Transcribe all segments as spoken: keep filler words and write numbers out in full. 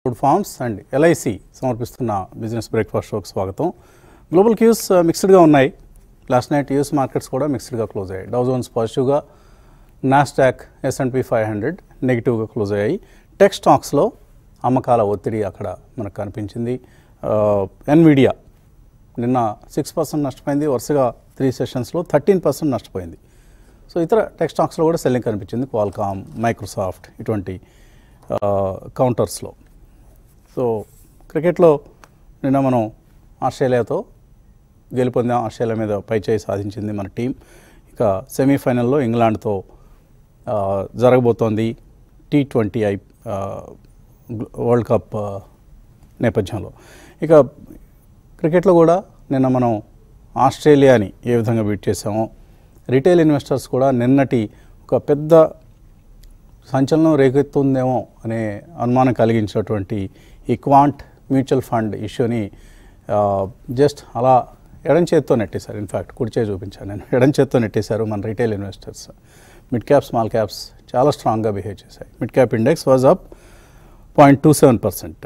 Food farms and LIC సమర్పిస్తున్న business breakfast షోకి స్వాగతం. గ్లోబల్ క్యూస్ మిక్స్డ్గా ఉన్నాయి. లాస్ట్ నైట్ యూఎస్ మార్కెట్స్ కూడా మిక్స్డ్గా క్లోజ్ అయ్యాయి. డౌ జోన్స్ పాజిటివ్గా, Nasdaq, S and P five hundred నెగిటివ్గా క్లోజ్ అయ్యాయి. టెక్ స్టాక్స్లో అమ్మకాల ఒత్తిడి అక్కడ మనకు కనిపించింది. ఎన్విడియా నిన్న సిక్స్ పర్సెంట్ నష్టపోయింది. వరుసగా త్రీ సెషన్స్లో థర్టీన్ పర్సెంట్ నష్టపోయింది. సో ఇతర టెక్ స్టాక్స్లో కూడా సెల్లింగ్ కనిపించింది. క్వాల్కామ్, మైక్రోసాఫ్ట్ ఇటువంటి కౌంటర్స్లో. సో క్రికెట్లో నిన్న మనం ఆస్ట్రేలియాతో గెలుపొందాం. ఆస్ట్రేలియా మీద పైచేయి సాధించింది మన టీం. ఇక సెమీఫైనల్లో ఇంగ్లాండ్తో జరగబోతోంది T twenty I World Cup నేపథ్యంలో. ఇక క్రికెట్లో కూడా నిన్న మనం ఆస్ట్రేలియాని ఏ విధంగా బీట్ చేసామో, రిటైల్ ఇన్వెస్టర్స్ కూడా నిన్నటి ఒక పెద్ద సంచలనం రేకెత్తుందేమో అనే అనుమానం కలిగించినటువంటి ఈ క్వాంట్ మ్యూచువల్ ఫండ్ ఇష్యూని జస్ట్ అలా ఎడం చేత్తో నెట్టేశారు. ఇన్ఫ్యాక్ట్ కుడి చేయి చూపించాను నేను, ఎడం చేత్తో నెట్టేశారు మన retail investors. Mid cap, small caps చాలా స్ట్రాంగ్గా బిహేవ్ చేశాయి. Mid cap index was up point two seven percent.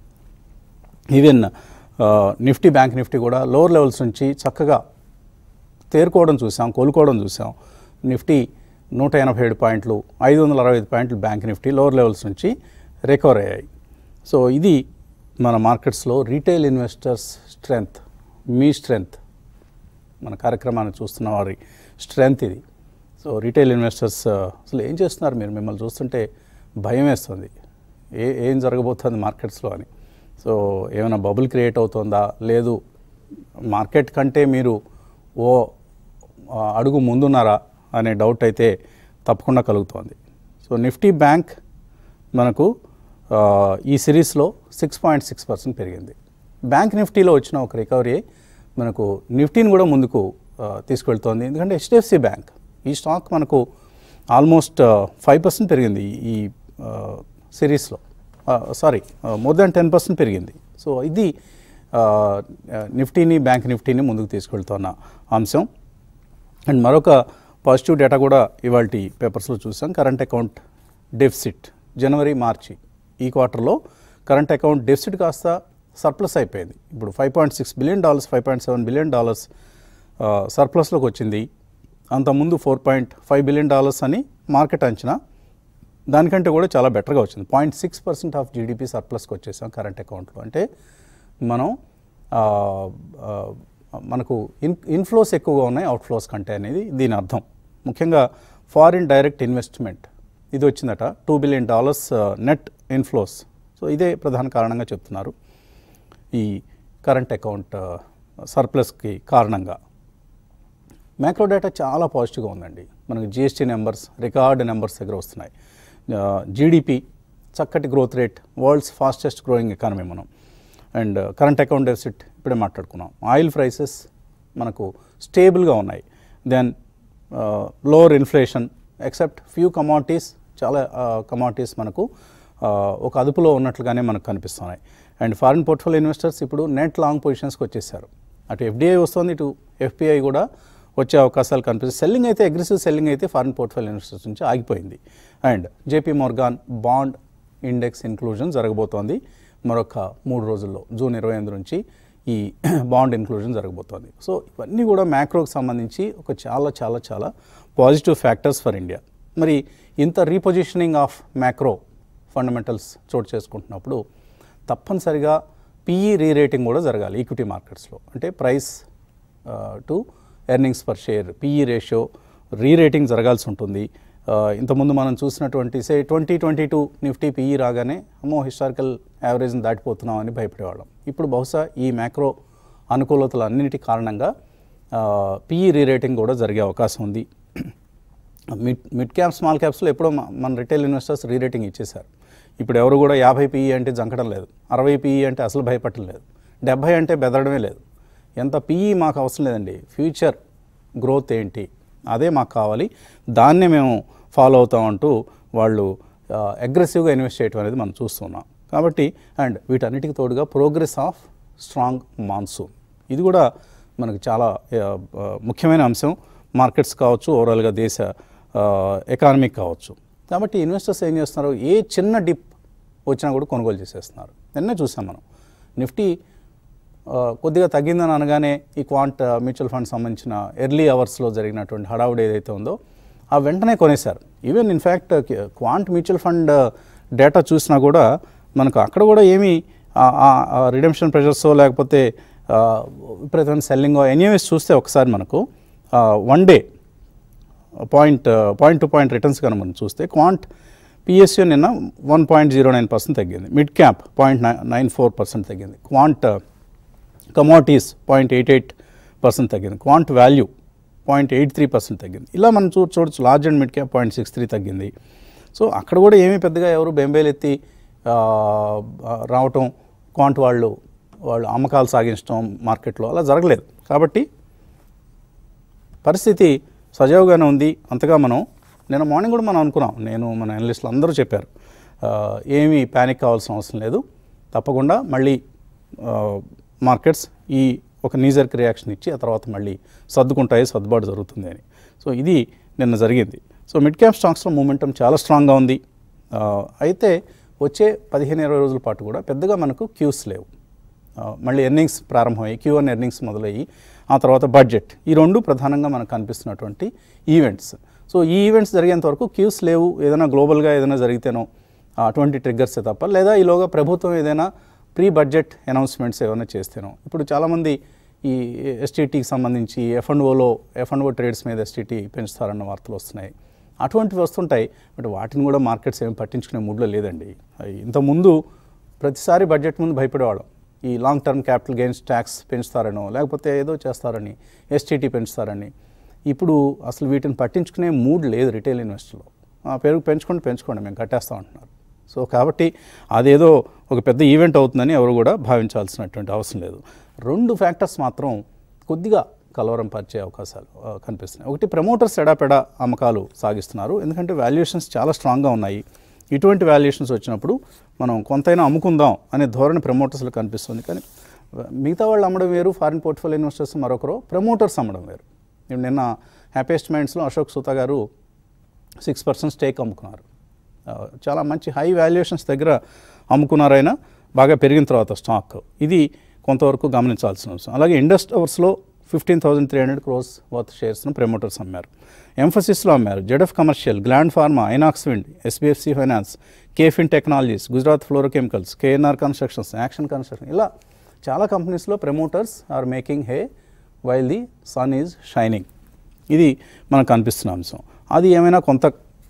Even Nifty, bank Nifty కూడా లోవర్ లెవెల్స్ నుంచి చక్కగా తేరుకోవడం చూసాం, కోలుకోవడం చూసాం. నిఫ్టీ నూట ఎనభై ఏడు పాయింట్లు, ఐదు వందల అరవై ఐదు పాయింట్లు బ్యాంక్ నిఫ్టీ లోవర్ లెవెల్స్ నుంచి రికవర్ అయ్యాయి. సో ఇది మన మార్కెట్స్లో రీటైల్ ఇన్వెస్టర్స్ స్ట్రెంగ్త్, మీ స్ట్రెంగ్త్, మన కార్యక్రమాన్ని చూస్తున్న వారి స్ట్రెంగ్త్ ఇది. సో రీటైల్ ఇన్వెస్టర్స్ అసలు ఏం చేస్తున్నారు మీరు? మిమ్మల్ని చూస్తుంటే భయం వేస్తుంది, ఏ ఏం జరగబోతుంది మార్కెట్స్లో అని. సో ఏమైనా బబుల్ క్రియేట్ అవుతుందా, లేదు మార్కెట్ కంటే మీరు ఓ అడుగు ముందున్నారా అనే డౌట్ అయితే తప్పకుండా కలుగుతోంది. సో నిఫ్టీ, బ్యాంక్ మనకు ఈ సిరీస్లో సిక్స్ పాయింట్ సిక్స్ పర్సెంట్ పెరిగింది. బ్యాంక్ నిఫ్టీలో వచ్చిన ఒక రికవరీ మనకు నిఫ్టీని కూడా ముందుకు తీసుకెళ్తోంది. ఎందుకంటే హెచ్డిఎఫ్సి బ్యాంక్ ఈ స్టాక్ మనకు ఆల్మోస్ట్ ఫైవ్ పర్సెంట్ పెరిగింది ఈ సిరీస్లో. Sorry more than ten percent పెరిగింది. సో ఇది నిఫ్టీని, బ్యాంక్ నిఫ్టీని ముందుకు తీసుకెళ్తున్న అంశం. అండ్ మరొక పాజిటివ్ డేటా కూడా ఇవాళ పేపర్స్లో చూసాం. కరెంట్ అకౌంట్ డెఫిసిట్ జనవరి, మార్చి ఈ క్వార్టర్లో కరెంట్ అకౌంట్ డెఫిసిట్ కాస్త సర్ప్లస్ అయిపోయింది. ఇప్పుడు five point six billion dollars five point seven billion dollars సర్ప్లస్లోకి వచ్చింది. అంతకుముందు four point five billion dollars అని మార్కెట్ అంచనా, దానికంటే కూడా చాలా బెటర్గా వచ్చింది. Point six percent of GDP సర్ప్లస్కి వచ్చేసాం కరెంట్ అకౌంట్లో. అంటే మనం మనకు ఇన్ ఇన్ఫ్లోస్ ఎక్కువగా ఉన్నాయి అవుట్ఫ్లోస్ కంటే అనేది దీని అర్థం. ముఖ్యంగా ఫారిన్ డైరెక్ట్ ఇన్వెస్ట్మెంట్ ఇది వచ్చిందట, two billion dollars net inflows. So ఇదే ప్రధాన కారణంగా చెప్తున్నారు ఈ కరెంట్ అకౌంట్ సర్ప్లస్కి కారణంగా. మ్యాక్రో డేటా చాలా పాజిటివ్గా ఉందండి. మనకు జిఎస్టీ నెంబర్స్ రికార్డ్ నెంబర్స్ దగ్గర వస్తున్నాయి. జీడిపి చక్కటి growth rate, world's fastest growing economy మనం. అండ్ కరెంట్ అకౌంట్ డెఫిసిట్ ఇప్పుడే మాట్లాడుకున్నాం. ఆయిల్ ప్రైసెస్ మనకు స్టేబుల్గా ఉన్నాయి. Then lower inflation except few commodities, చాలా కమాడిటీస్ మనకు ఒక అదుపులో ఉన్నట్లుగానే మనకు కనిపిస్తున్నాయి. అండ్ ఫారిన్ పోర్ట్ఫోలియో ఇన్వెస్టర్స్ ఇప్పుడు నెట్ లాంగ్ పొజిషన్స్కి వచ్చేసారు. అటు ఎఫ్డిఐ వస్తుంది, ఇటు ఎఫ్పిఐ కూడా వచ్చే అవకాశాలు కనిపిస్తాయి. సెల్లింగ్ అయితే, అగ్రెసివ్ సెల్లింగ్ అయితే ఫారిన్ పోర్ట్ఫోలియో ఇన్వెస్టర్స్ నుంచి ఆగిపోయింది. And JP Morgan bond index inclusion జరగబోతోంది మరొక మూడు రోజుల్లో. జూన్ ఇరవై ఎనిమిది నుంచి ఈ బాండ్ ఇన్క్లూజన్ జరగబోతోంది. సో ఇవన్నీ కూడా మ్యాక్రోకి సంబంధించి ఒక చాలా చాలా చాలా పాజిటివ్ ఫ్యాక్టర్స్ ఫర్ ఇండియా. మరి ఇంత రీపొజిషనింగ్ ఆఫ్ మ్యాక్రో ఫండమెంటల్స్ చోటు చేసుకుంటున్నప్పుడు తప్పనిసరిగా పీఈ రీరేటింగ్ కూడా జరగాలి ఈక్విటీ మార్కెట్స్లో. అంటే price to earnings per share, PE ratio rerating జరగాల్సి ఉంటుంది. ఇంతకుముందు మనం చూసినటువంటి say twenty twenty two Nifty PE రాగానే అమ్మో హిస్టారికల్ యావరేజ్ని దాటిపోతున్నాం అని భయపడేవాళ్ళం. ఇప్పుడు బహుశా ఈ మ్యాక్రో అనుకూలతలు అన్నింటి కారణంగా పీఈ రీరేటింగ్ కూడా జరిగే అవకాశం ఉంది. మిడ్ మిడ్ క్యాప్, స్మాల్ క్యాప్స్లో ఎప్పుడో మన రిటైల్ ఇన్వెస్టర్స్ రీరేటింగ్ ఇచ్చేశారు. ఇప్పుడు ఎవరు కూడా యాభై పీఈ అంటే జంకడం లేదు, అరవై పీఈ అంటే అసలు భయపడటం లేదు, డెబ్భై అంటే బెదరడమే లేదు. ఎంత పీఈ మాకు అవసరం లేదండి, ఫ్యూచర్ గ్రోత్ ఏంటి అదే మాకు కావాలి, దాన్నే మేము ఫాలో అవుతామంటూ వాళ్ళు అగ్రెసివ్గా ఇన్వెస్ట్ చేయడం అనేది మనం చూస్తున్నాం. కాబట్టి అండ్ వీటన్నిటికి తోడుగా ప్రోగ్రెస్ ఆఫ్ స్ట్రాంగ్ మాన్సూన్, ఇది కూడా మనకు చాలా ముఖ్యమైన అంశం. మార్కెట్స్ కావచ్చు, ఓవరాల్గా దేశ ఎకానమీ కావచ్చు. కాబట్టి ఇన్వెస్టర్స్ ఏం చేస్తున్నారు, ఏ చిన్న డిప్ వచ్చినా కూడా కొనుగోలు చేసేస్తున్నారు. నిన్నే చూసాం మనం నిఫ్టీ కొద్దిగా తగ్గిందని అనగానే ఈ క్వాంట్ మ్యూచువల్ ఫండ్ సంబంధించిన ఎర్లీ అవర్స్లో జరిగినటువంటి హడావుడి ఏదైతే ఉందో ఆ వెంటనే కొనేశారు. Even in fact Quant mutual fund data చూసినా కూడా మనకు అక్కడ కూడా ఏమీ రిడెంప్షన్ ప్రెషర్సో లేకపోతే విపరీతమైన సెల్లింగో ఎనీవేస్ చూస్తే ఒకసారి మనకు one day point point to point returns కనుక మనం చూస్తే క్వాంట్ పిఎస్యూ నిన్న one point zero nine percent తగ్గింది, mid cap point nine four percent తగ్గింది, Quant commodities point eight eight percent తగ్గింది, Quant value point eight three percent తగ్గింది. ఇలా మనం చూ చూడొచ్చు large and mid cap point six three తగ్గింది. సో అక్కడ కూడా ఏమీ పెద్దగా ఎవరు బెంబేలు ఎత్తి రావటం, క్వాంట్ వాళ్ళు వాళ్ళు అమ్మకాలు సాగించడం మార్కెట్లో అలా జరగలేదు. కాబట్టి పరిస్థితి సజావుగానే ఉంది. అంతగా మనం నిన్న మార్నింగ్ కూడా మనం అనుకున్నాం, నేను మన అనలిస్టులు అందరూ చెప్పారు ఏమీ ప్యానిక్ కావాల్సిన అవసరం లేదు, తప్పకుండా మళ్ళీ మార్కెట్స్ ఈ ఒక నీజర్క్ రియాక్షన్ ఇచ్చి ఆ తర్వాత మళ్ళీ సర్దుకుంటాయి, సర్దుబాటు జరుగుతుంది అని. సో ఇది నిన్న జరిగింది. సో మిడ్ క్యాప్ స్టాక్స్లో మూమెంటం చాలా స్ట్రాంగ్గా ఉంది. అయితే వచ్చే పదిహేను ఇరవై రోజుల పాటు కూడా పెద్దగా మనకు క్యూస్ లేవు. మళ్ళీ ఎర్నింగ్స్ ప్రారంభమయ్యి క్యూ వన్ ఎర్నింగ్స్ మొదలయ్యి ఆ తర్వాత బడ్జెట్, ఈ రెండు ప్రధానంగా మనకు కనిపిస్తున్నటువంటి ఈవెంట్స్. సో ఈ ఈవెంట్స్ జరిగేంత వరకు క్యూస్ లేవు. ఏదైనా గ్లోబల్గా ఏదైనా జరిగితేనో అటువంటి ట్రిగ్గర్సే తప్ప, లేదా ఈలోగా ప్రభుత్వం ఏదైనా ప్రీ బడ్జెట్ అనౌన్స్మెంట్స్ ఏమైనా చేస్తేనో. ఇప్పుడు చాలామంది ఈ ఎస్టీటీకి సంబంధించి ఎఫ్ అండ్ ఓలో ఎఫ్ అండ్ ఓ ట్రేడ్స్ మీద ఎస్టీటీ పెంచుతారన్న వార్తలు వస్తున్నాయి. అటువంటివి వస్తుంటాయి. బట్ వాటిని కూడా మార్కెట్స్ ఏమి పట్టించుకునే మూడ్లో లేదండి. ఇంతకుముందు ప్రతిసారి బడ్జెట్ ముందు భయపడేవాళ్ళం, ఈ long term capital gains tax పెంచుతారనో లేకపోతే ఏదో చేస్తారని, ఎస్టీటీ పెంచుతారని. ఇప్పుడు అసలు వీటిని పట్టించుకునే మూడ్ లేదు రిటైల్ ఇన్వెస్టర్లో. పెరుగు పెంచుకోండి పెంచుకోండి మేము కట్టేస్తాం అంటున్నారు. సో కాబట్టి అదేదో ఒక పెద్ద ఈవెంట్ అవుతుందని ఎవరు కూడా భావించాల్సినటువంటి అవసరం లేదు. రెండు ఫ్యాక్టర్స్ మాత్రం కొద్దిగా కలవరం పరిచే అవకాశాలు కనిపిస్తున్నాయి. ఒకటి, ప్రమోటర్స్ ఎడాపెడా అమ్మకాలు సాగిస్తున్నారు, ఎందుకంటే వాల్యుయేషన్స్ చాలా స్ట్రాంగ్గా ఉన్నాయి. ఇటువంటి వాల్యుయేషన్స్ వచ్చినప్పుడు మనం కొంతైనా అమ్ముకుందాం అనే ధోరణి ప్రమోటర్స్లో కనిపిస్తుంది. కానీ మిగతా వాళ్ళు అమ్మడం వేరు, ఫారిన్ పోర్ట్ఫోలియో ఇన్వెస్టర్స్ మరొకరు, ప్రమోటర్స్ అమ్మడం వేరు. నిన్న హ్యాపీయెస్ట్ మైండ్స్లో అశోక్ సూతా గారు సిక్స్ పర్సెంట్ స్టేక్ అమ్ముకున్నారు. చాలా మంచి హై వాల్యుయేషన్స్ దగ్గర అమ్ముకున్నారైనా బాగా పెరిగిన తర్వాత స్టాక్, ఇది కొంతవరకు గమనించాల్సిన అవసరం. అలాగే ఇండస్ టవర్స్లో fifteen thousand three hundred crores worth షేర్స్ను ప్రమోటర్స్ అమ్మారు. ఎంఫసిస్లో అమ్మారు. ZF commercial, Gland Pharma, Inox Wind, SBFC finance, KFin technologies, Gujarat fluorochemicals, KNR constructions, Action construction, ఇలా చాలా కంపెనీస్లో promoters are making hay while the sun is shining. ఇది మనకు కనిపిస్తున్న అంశం. అది ఏమైనా కొంత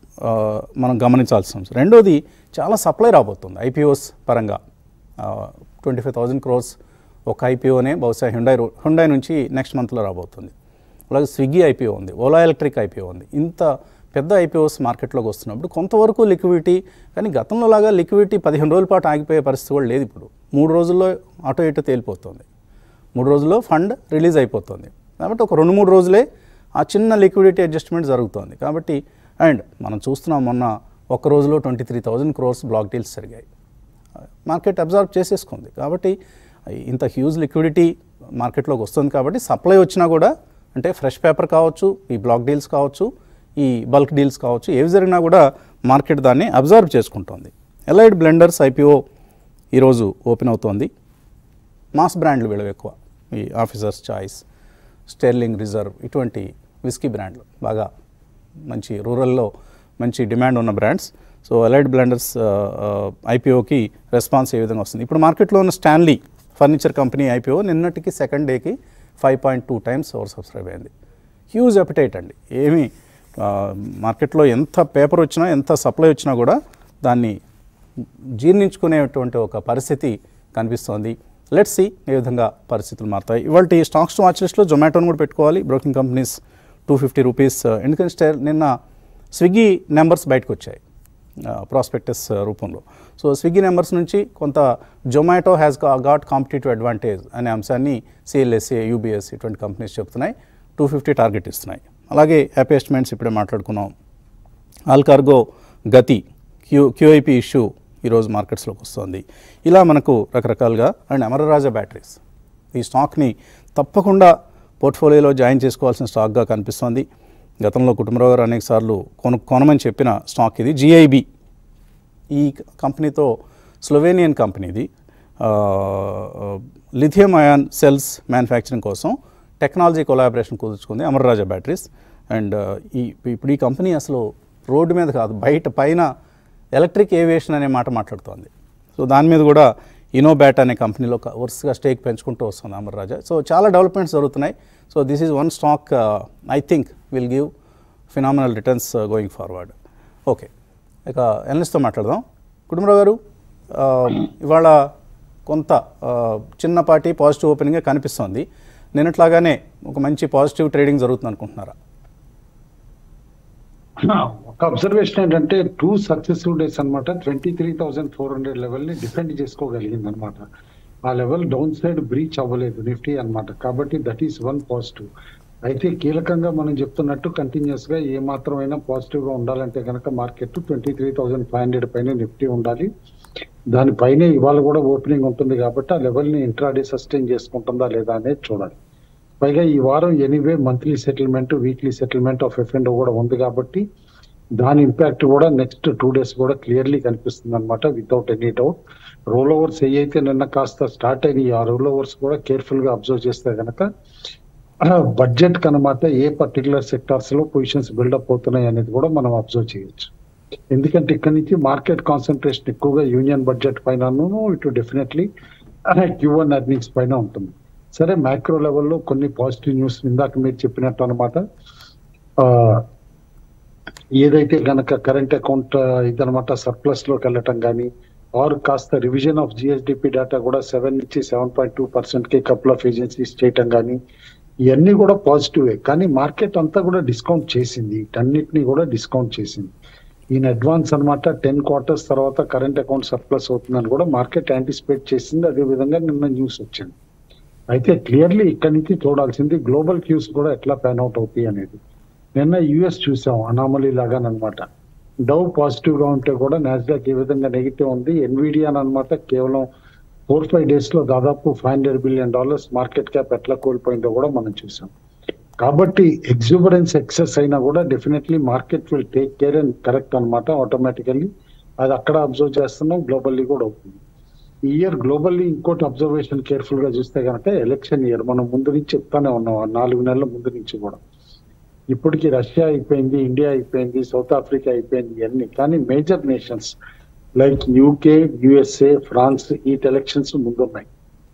మనం గమనించాల్సిన అంశం. రెండోది, చాలా సప్లై రాబోతుంది ఐపీఓస్ పరంగా. ట్వంటీ ఫైవ్ థౌజండ్ క్రోర్స్ ఒక ఐపీఓనే బహుశా హ్యుండై హ్యుండై నుంచి నెక్స్ట్ మంత్లో రాబోతుంది. అలాగే స్విగ్గీ ఐపీఓ ఉంది, ఓలా ఎలక్ట్రిక్ ఐపీఓ ఉంది. ఇంత పెద్ద ఐపీఓస్ మార్కెట్లోకి వస్తున్నప్పుడు కొంతవరకు లిక్విడిటీ, కానీ గతంలో లాగా లిక్విడిటీ పదిహేను రోజుల పాటు ఆగిపోయే పరిస్థితి కూడా లేదు. ఇప్పుడు మూడు రోజుల్లో అటో ఇటో తేలిపోతుంది, మూడు రోజుల్లో ఫండ్ రిలీజ్ అయిపోతుంది. కాబట్టి ఒక రెండు మూడు రోజులే ఆ చిన్న లిక్విడిటీ అడ్జస్ట్మెంట్ జరుగుతుంది. కాబట్టి అండ్ మనం చూస్తున్నాం, మొన్న ఒక రోజులో twenty three thousand crores block deals జరిగాయి. మార్కెట్ అబ్జర్వ్ చేసేసుకుంది. కాబట్టి ఇంత హ్యూజ్ లిక్విడిటీ మార్కెట్లోకి వస్తుంది. కాబట్టి సప్లై వచ్చినా కూడా, అంటే ఫ్రెష్ పేపర్ కావచ్చు, ఈ బ్లాక్ డీల్స్ కావచ్చు, ఈ బల్క్ డీల్స్ కావచ్చు, ఏవి జరిగినా కూడా మార్కెట్ దాన్ని అబ్జర్వ్ చేసుకుంటుంది. ఎలైడ్ బ్లెండర్స్ ఐపీఓ ఈరోజు ఓపెన్ అవుతోంది. మాస్ బ్రాండ్లు వీళ్ళవి ఎక్కువ, ఈ ఆఫీసర్స్ చాయిస్, స్టెర్లింగ్ రిజర్వ్, ఇటువంటి విస్కీ బ్రాండ్లు బాగా మంచి రూరల్లో మంచి డిమాండ్ ఉన్న బ్రాండ్స్. సో ఎలైడ్ బ్లెండర్స్ ఐపీఓకి రెస్పాన్స్ ఏ విధంగా వస్తుంది? ఇప్పుడు మార్కెట్లో ఉన్న స్టాన్లీ ఫర్నిచర్ కంపెనీ ఐపీఓ నిన్నటికి సెకండ్ డేకి five point two times over subscribe అయింది. హ్యూజ్ అపిటైట్ అండి. ఏమీ మార్కెట్లో ఎంత పేపర్ వచ్చినా, ఎంత సప్లై వచ్చినా కూడా దాన్ని జీర్ణించుకునేటువంటి ఒక పరిస్థితి కనిపిస్తోంది. లెట్స్ సీ ఏ విధంగా పరిస్థితులు మారుతాయి. ఇవాళ స్టాక్స్ టు వాచ్ లిస్ట్లో జొమాటోని కూడా పెట్టుకోవాలి. Broking companies two fifty rupees. ఎందుకంటే నిన్న స్విగ్గీ నెంబర్స్ బయటకు వచ్చాయి ప్రాస్పెక్టస్ రూపంలో. సో స్విగ్గీ నెంబర్స్ నుంచి కొంత Zomato has got competitive advantage అనే అంశాన్ని సిఎల్ఎస్ఏ, యూబీఎస్ ఇటువంటి కంపెనీస్ చెప్తున్నాయి. టూ ఫిఫ్టీ టార్గెట్ ఇస్తున్నాయి. అలాగే హ్యాపీయెస్ట్ మైండ్స్ ఇప్పుడే మాట్లాడుకున్నాం. ఆల్కార్గో, గతి, క్యూ క్యూఐపీ ఇష్యూ ఈరోజు మార్కెట్స్లోకి వస్తుంది. ఇలా మనకు రకరకాలుగా. అండ్ అమరరాజా బ్యాటరీస్, ఈ స్టాక్ని తప్పకుండా పోర్ట్ఫోలియోలో జాయిన్ చేసుకోవాల్సిన స్టాక్గా కనిపిస్తోంది. గతంలో కుటుంబరావు గారు అనేక సార్లు కొను కొనమని చెప్పిన స్టాక్ ఇది. జిఐబి, ఈ కంపెనీతో స్లోవేనియన్ కంపెనీది, లిథియం అయాన్ సెల్స్ మ్యానుఫ్యాక్చరింగ్ కోసం టెక్నాలజీ కొలాబరేషన్ కుదుర్చుకుంది అమర్ రాజా బ్యాటరీస్. అండ్ ఈ ఇప్పుడు ఈ కంపెనీ అసలు రోడ్డు మీద కాదు, బయట పైన ఎలక్ట్రిక్ ఏవియేషన్ అనే మాట మాట్లాడుతోంది. సో దాని మీద కూడా ఇనోబ్యాట్ అనే కంపెనీలో వరుసగా స్టేక్ పెంచుకుంటూ వస్తుంది అమర్ రాజా. సో చాలా డెవలప్మెంట్స్ జరుగుతున్నాయి. So this is one stock I think will give phenomenal returns going forward. Okay, ఇక ఎనలిస్ట్తో మాట్లాడదాం. కుటుంబరావు గారు, ఇవాళ కొంత చిన్నపాటి పాజిటివ్ ఓపెనింగ్గా కనిపిస్తోంది. నిన్నట్లాగానే ఒక మంచి పాజిటివ్ ట్రేడింగ్ జరుగుతుంది అనుకుంటున్నారా? ఒక అబ్జర్వేషన్ ఏంటంటే టూ సక్సెసివ్ డేస్ అనమాట twenty three thousand four hundred లెవెల్ని డిఫెండ్ చేసుకోగలిగింది అనమాట. ఆ లెవెల్ డౌన్ సైడ్ బ్రీచ్ అవ్వలేదు నిఫ్టీ అనమాట. కాబట్టి దట్ ఈస్ వన్ పాజిటివ్. అయితే కీలకంగా మనం చెప్తున్నట్టు కంటిన్యూస్ గా ఏ మాత్రమైనా పాజిటివ్ గా ఉండాలంటే కనుక market twenty three thousand five hundred పైన నిఫ్టీ ఉండాలి. దానిపైనే ఇవాళ కూడా ఓపెనింగ్ ఉంటుంది కాబట్టి ఆ లెవెల్ ని ఇంట్రాడే సస్టైన్ చేసుకుంటుందా లేదా అనేది చూడాలి. పైగా ఈ వారం anyway monthly settlement, weekly settlement of F and O కూడా ఉంది కాబట్టి దాని ఇంపాక్ట్ కూడా నెక్స్ట్ టూ డేస్ కూడా క్లియర్లీ కనిపిస్తుంది అనమాట, without any doubt. Roll overs ఏవైతే నిన్న కాస్త స్టార్ట్ అయినాయి ఆ రోల్ ఓవర్స్ కూడా కేర్ఫుల్ గా అబ్జర్వ్ చేస్తే కనుక బడ్జెట్ కనమాట ఏ పర్టికులర్ సెక్టార్స్ లో పొజిషన్స్ బిల్డప్ అవుతున్నాయి అనేది కూడా మనం అబ్జర్వ్ చేయొచ్చు. ఎందుకంటే ఇక్కడ నుంచి మార్కెట్ కాన్సన్ట్రేషన్ ఎక్కువగా యూనియన్ బడ్జెట్ పైన, ఇటు డెఫినెట్లీ క్యూ వన్ ఎర్నింగ్స్ పైన ఉంటుంది. సరే, మ్యాక్రో లెవెల్లో కొన్ని పాజిటివ్ న్యూస్ ఇందాక మీరు చెప్పినట్టు అనమాట. ఏదైతే గనక కరెంట్ అకౌంట్ ఇదనమాట సర్ప్లస్ లోకి వెళ్ళటం కానీ, ఆర్ కాస్త రివిజన్ ఆఫ్ జిఎస్డిపి డేటా కూడా సెవెన్ నుంచి సెవెన్ పాయింట్ టూ పర్సెంట్ కి కపుల్ ఆఫ్ ఏజెన్సీస్ చేయటం కానీ, ఇవన్నీ కూడా పాజిటివే. కానీ మార్కెట్ అంతా కూడా డిస్కౌంట్ చేసింది, వీటన్నిటిని కూడా డిస్కౌంట్ చేసింది. ఈయన అడ్వాన్స్ అనమాట టెన్ క్వార్టర్స్ తర్వాత కరెంట్ అకౌంట్ సర్ప్లస్ అవుతుందని కూడా మార్కెట్ యాంటిసిపేట్ చేసింది. అదే విధంగా నిన్న న్యూస్ వచ్చింది. అయితే క్లియర్లీ ఇక్కడి నుంచి చూడాల్సింది గ్లోబల్ క్యూస్ కూడా ఎట్లా ప్యాన్ అవుట్ అవుతాయి అనేది. నిన్న యుఎస్ చూసాం అనామలీ లాగానమాట. డౌ పాజిటివ్ గా ఉంటే కూడా నాస్డాక్ ఏ విధంగా నెగిటివ్ ఉంది. ఎన్విడియా అనమాట కేవలం ఫోర్ ఫైవ్ డేస్ లో దాదాపు five hundred billion dollars market cap ఎట్లా కోల్పోయిందో కూడా మనం చూసాం. కాబట్టి ఎగ్జూబరెన్స్ ఎక్సెస్ అయినా కూడా definitely market will take care and correct అనమాట ఆటోమేటికల్లీ. అది అక్కడ అబ్జర్వ్ చేస్తున్నాం, గ్లోబల్లీ కూడా అవుతుంది. ఈ ఇయర్ గ్లోబల్లీ ఇంకోటి అబ్జర్వేషన్ కేర్ఫుల్ గా చూస్తే కనుక ఎలక్షన్ ఇయర్. మనం ముందు నుంచి చెప్తానే ఉన్నాం, నాలుగు నెలల ముందు నుంచి కూడా. ఇప్పటికీ రష్యా అయిపోయింది, ఇండియా అయిపోయింది, సౌత్ ఆఫ్రికా అయిపోయింది ఇవన్నీ. కానీ major nations like UK, USA, France ఈ ఎలక్షన్స్ ముందున్నాయి.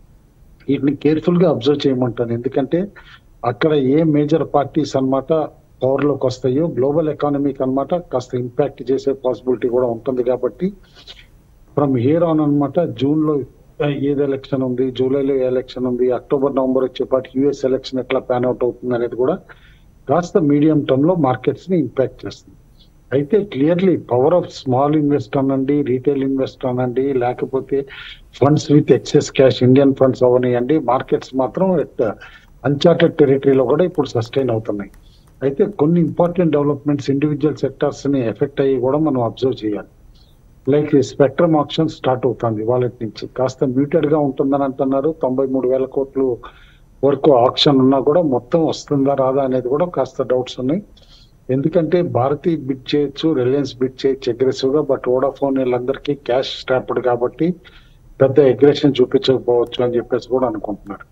వీటిని కేర్ఫుల్ గా అబ్జర్వ్ చేయమంటాను. ఎందుకంటే అక్కడ ఏ మేజర్ పార్టీస్ అనమాట పవర్ లోకి వస్తాయో గ్లోబల్ ఎకానమీకి అనమాట కాస్త ఇంపాక్ట్ చేసే పాసిబిలిటీ కూడా ఉంటుంది. కాబట్టి ఫ్రమ్ హియర్ ఆన్ అనమాట జూన్ లో ఏది ఎలక్షన్ ఉంది, జూలైలో ఏ ఎలక్షన్ ఉంది, అక్టోబర్ నవంబర్ వచ్చేపాటి యుఎస్ ఎలక్షన్ ఎట్లా ప్యాన్ అవుట్ అవుతుంది అనేది కూడా కాస్త మీడియం టర్మ్ లో మార్కెట్స్ ని ఇంపాక్ట్ చేస్తుంది. అయితే clearly power of small investor అనండి, రీటైల్ ఇన్వెస్టర్ అనండి, లేకపోతే funds with excess cash Indian funds అవనియండి, మార్కెట్స్ మాత్రం ఎట్ అన్చార్టెడ్ టెరిటరీలో కూడా ఇప్పుడు సస్టైన్ అవుతున్నాయి. అయితే కొన్ని ఇంపార్టెంట్ డెవలప్మెంట్స్ ఇండివిజువల్ సెక్టార్స్ ని ఎఫెక్ట్ అయ్యి కూడా మనం అబ్జర్వ్ చేయాలి. లైక్ స్పెక్ట్రమ్ ఆప్షన్ స్టార్ట్ అవుతుంది వాళ్ళ నుంచి. కాస్త మ్యూటెడ్ గా ఉంటుందని అంటున్నారు. తొంభై మూడు వేల కోట్లు వరకు ఆప్షన్ ఉన్నా కూడా మొత్తం వస్తుందా రాదా అనేది కూడా కాస్త డౌట్స్ ఉన్నాయి. ఎందుకంటే భారతి బిడ్ చేయొచ్చు, రిలయన్స్ బిడ్ చేయొచ్చు అగ్రెసివ్ గా. బట్ వోడాఫోన్ వీళ్ళందరికీ క్యాష్ స్టాప్డ్ కాబట్టి పెద్ద అగ్రెషన్ చూపించకపోవచ్చు అని చెప్పేసి కూడా అనుకుంటున్నారు.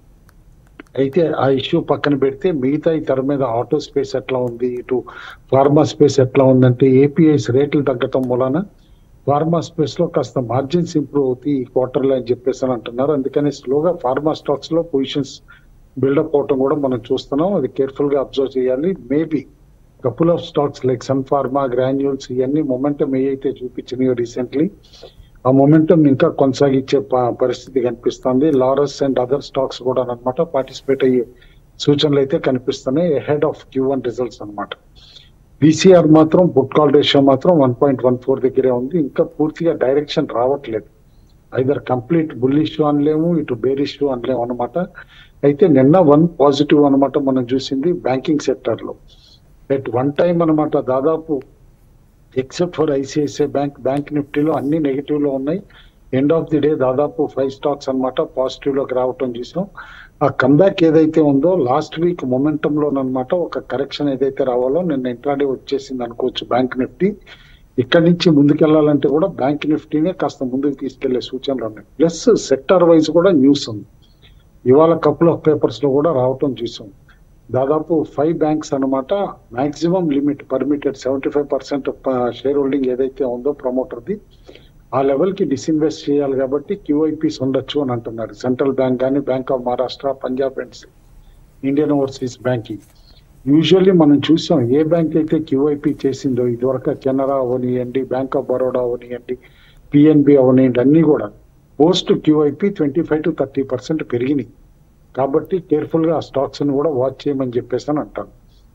అయితే ఆ ఇష్యూ పక్కన పెడితే మిగతా ఈ తెర మీద ఆటో స్పేస్ ఎట్లా ఉంది, ఇటు ఫార్మా స్పేస్ ఎట్లా ఉందంటే ఏపీఐస్ రేట్లు తగ్గటం మూలన ఫార్మా స్పేస్ లో కాస్త మార్జిన్స్ ఇంప్రూవ్ అవుతాయి ఈ క్వార్టర్ లో అని చెప్పేసి అని అంటున్నారు. అందుకని స్లోగా ఫార్మా స్టాక్స్ లో పొజిషన్స్ బిల్డప్ అవటం కూడా మనం చూస్తున్నాం. అది కేర్ఫుల్ గా అబ్జర్వ్ చేయాలి. Maybe couple of stocks like Sun Pharma, Granules ఇవన్నీ మొమెంటం ఏ అయితే చూపించినాయో రీసెంట్లీ ఆ మొమెంటం ఇంకా కొనసాగించే పరిస్థితి కనిపిస్తుంది. లారస్ అండ్ అదర్ స్టాక్స్ కూడా అనమాట పార్టిసిపేట్ అయ్యే సూచనలు అయితే కనిపిస్తున్నాయి head of Q one results అనమాట. పీసీఆర్ మాత్రం పుట్ కాల్ రేషియో మాత్రం వన్ పాయింట్ వన్ ఫోర్ దగ్గరే ఉంది. ఇంకా పూర్తిగా డైరెక్షన్ రావట్లేదు. ఐదర్ కంప్లీట్ బుల్ ఇష్యూ అనలేము, ఇటు బేర్ ఇష్యూ అనలేము అనమాట. అయితే నిన్న వన్ పాజిటివ్ అనమాట మనం చూసింది బ్యాంకింగ్ సెక్టర్ లో. ఎట్ వన్ టైం అనమాట దాదాపు except for ICICI bank, bank నిఫ్టీలో అన్ని నెగిటివ్ లో ఉన్నాయి. ఎండ్ ఆఫ్ ది డే దాదాపు ఫైవ్ స్టాక్స్ అనమాట పాజిటివ్ లోకి రావటం చూసాం. ఆ కంబ్యాక్ ఏదైతే ఉందో లాస్ట్ వీక్ మొమెంటం లోనమాట ఒక కరెక్షన్ ఏదైతే రావాలో నిన్న ఇంట్రాడే వచ్చేసింది అనుకోవచ్చు బ్యాంక్ నిఫ్టీ. ఇక్కడి నుంచి ముందుకెళ్లాలంటే కూడా బ్యాంక్ నిఫ్టీనే కాస్త ముందుకు తీసుకెళ్లే సూచనలు ఉన్నాయి. ప్లస్ సెక్టర్ వైజ్ కూడా న్యూస్ ఉంది. ఇవాళ కపుల్ ఆఫ్ పేపర్స్ లో కూడా రావటం చూసాం. దాదాపు ఫైవ్ బ్యాంక్స్ అనమాట maximum limit permitted seventy five percent share holding ఏదైతే ఉందో ప్రమోటర్ది ఆ లెవెల్ కి డిస్ఇన్వెస్ట్ చేయాలి కాబట్టి క్యూఐపీస్ ఉండొచ్చు అని అంటున్నారు. సెంట్రల్ బ్యాంక్ కానీ, bank of Maharashtra, Punjab and Indian Overseas banking. Usually మనం చూసాం ఏ బ్యాంక్ అయితే క్యూఐపీ చేసిందో ఇదివరకు కెనరా అవనియండి, బ్యాంక్ ఆఫ్ బరోడా అవనియండి, పిఎన్బి అవనియండి, అన్ని కూడా post QIP twenty five to thirty percent పెరిగినాయి. కాబట్టి కేర్ఫుల్ గా ఆ స్టాక్స్ ని కూడా వాచ్ చేయమని చెప్పేసి అని అంటాను.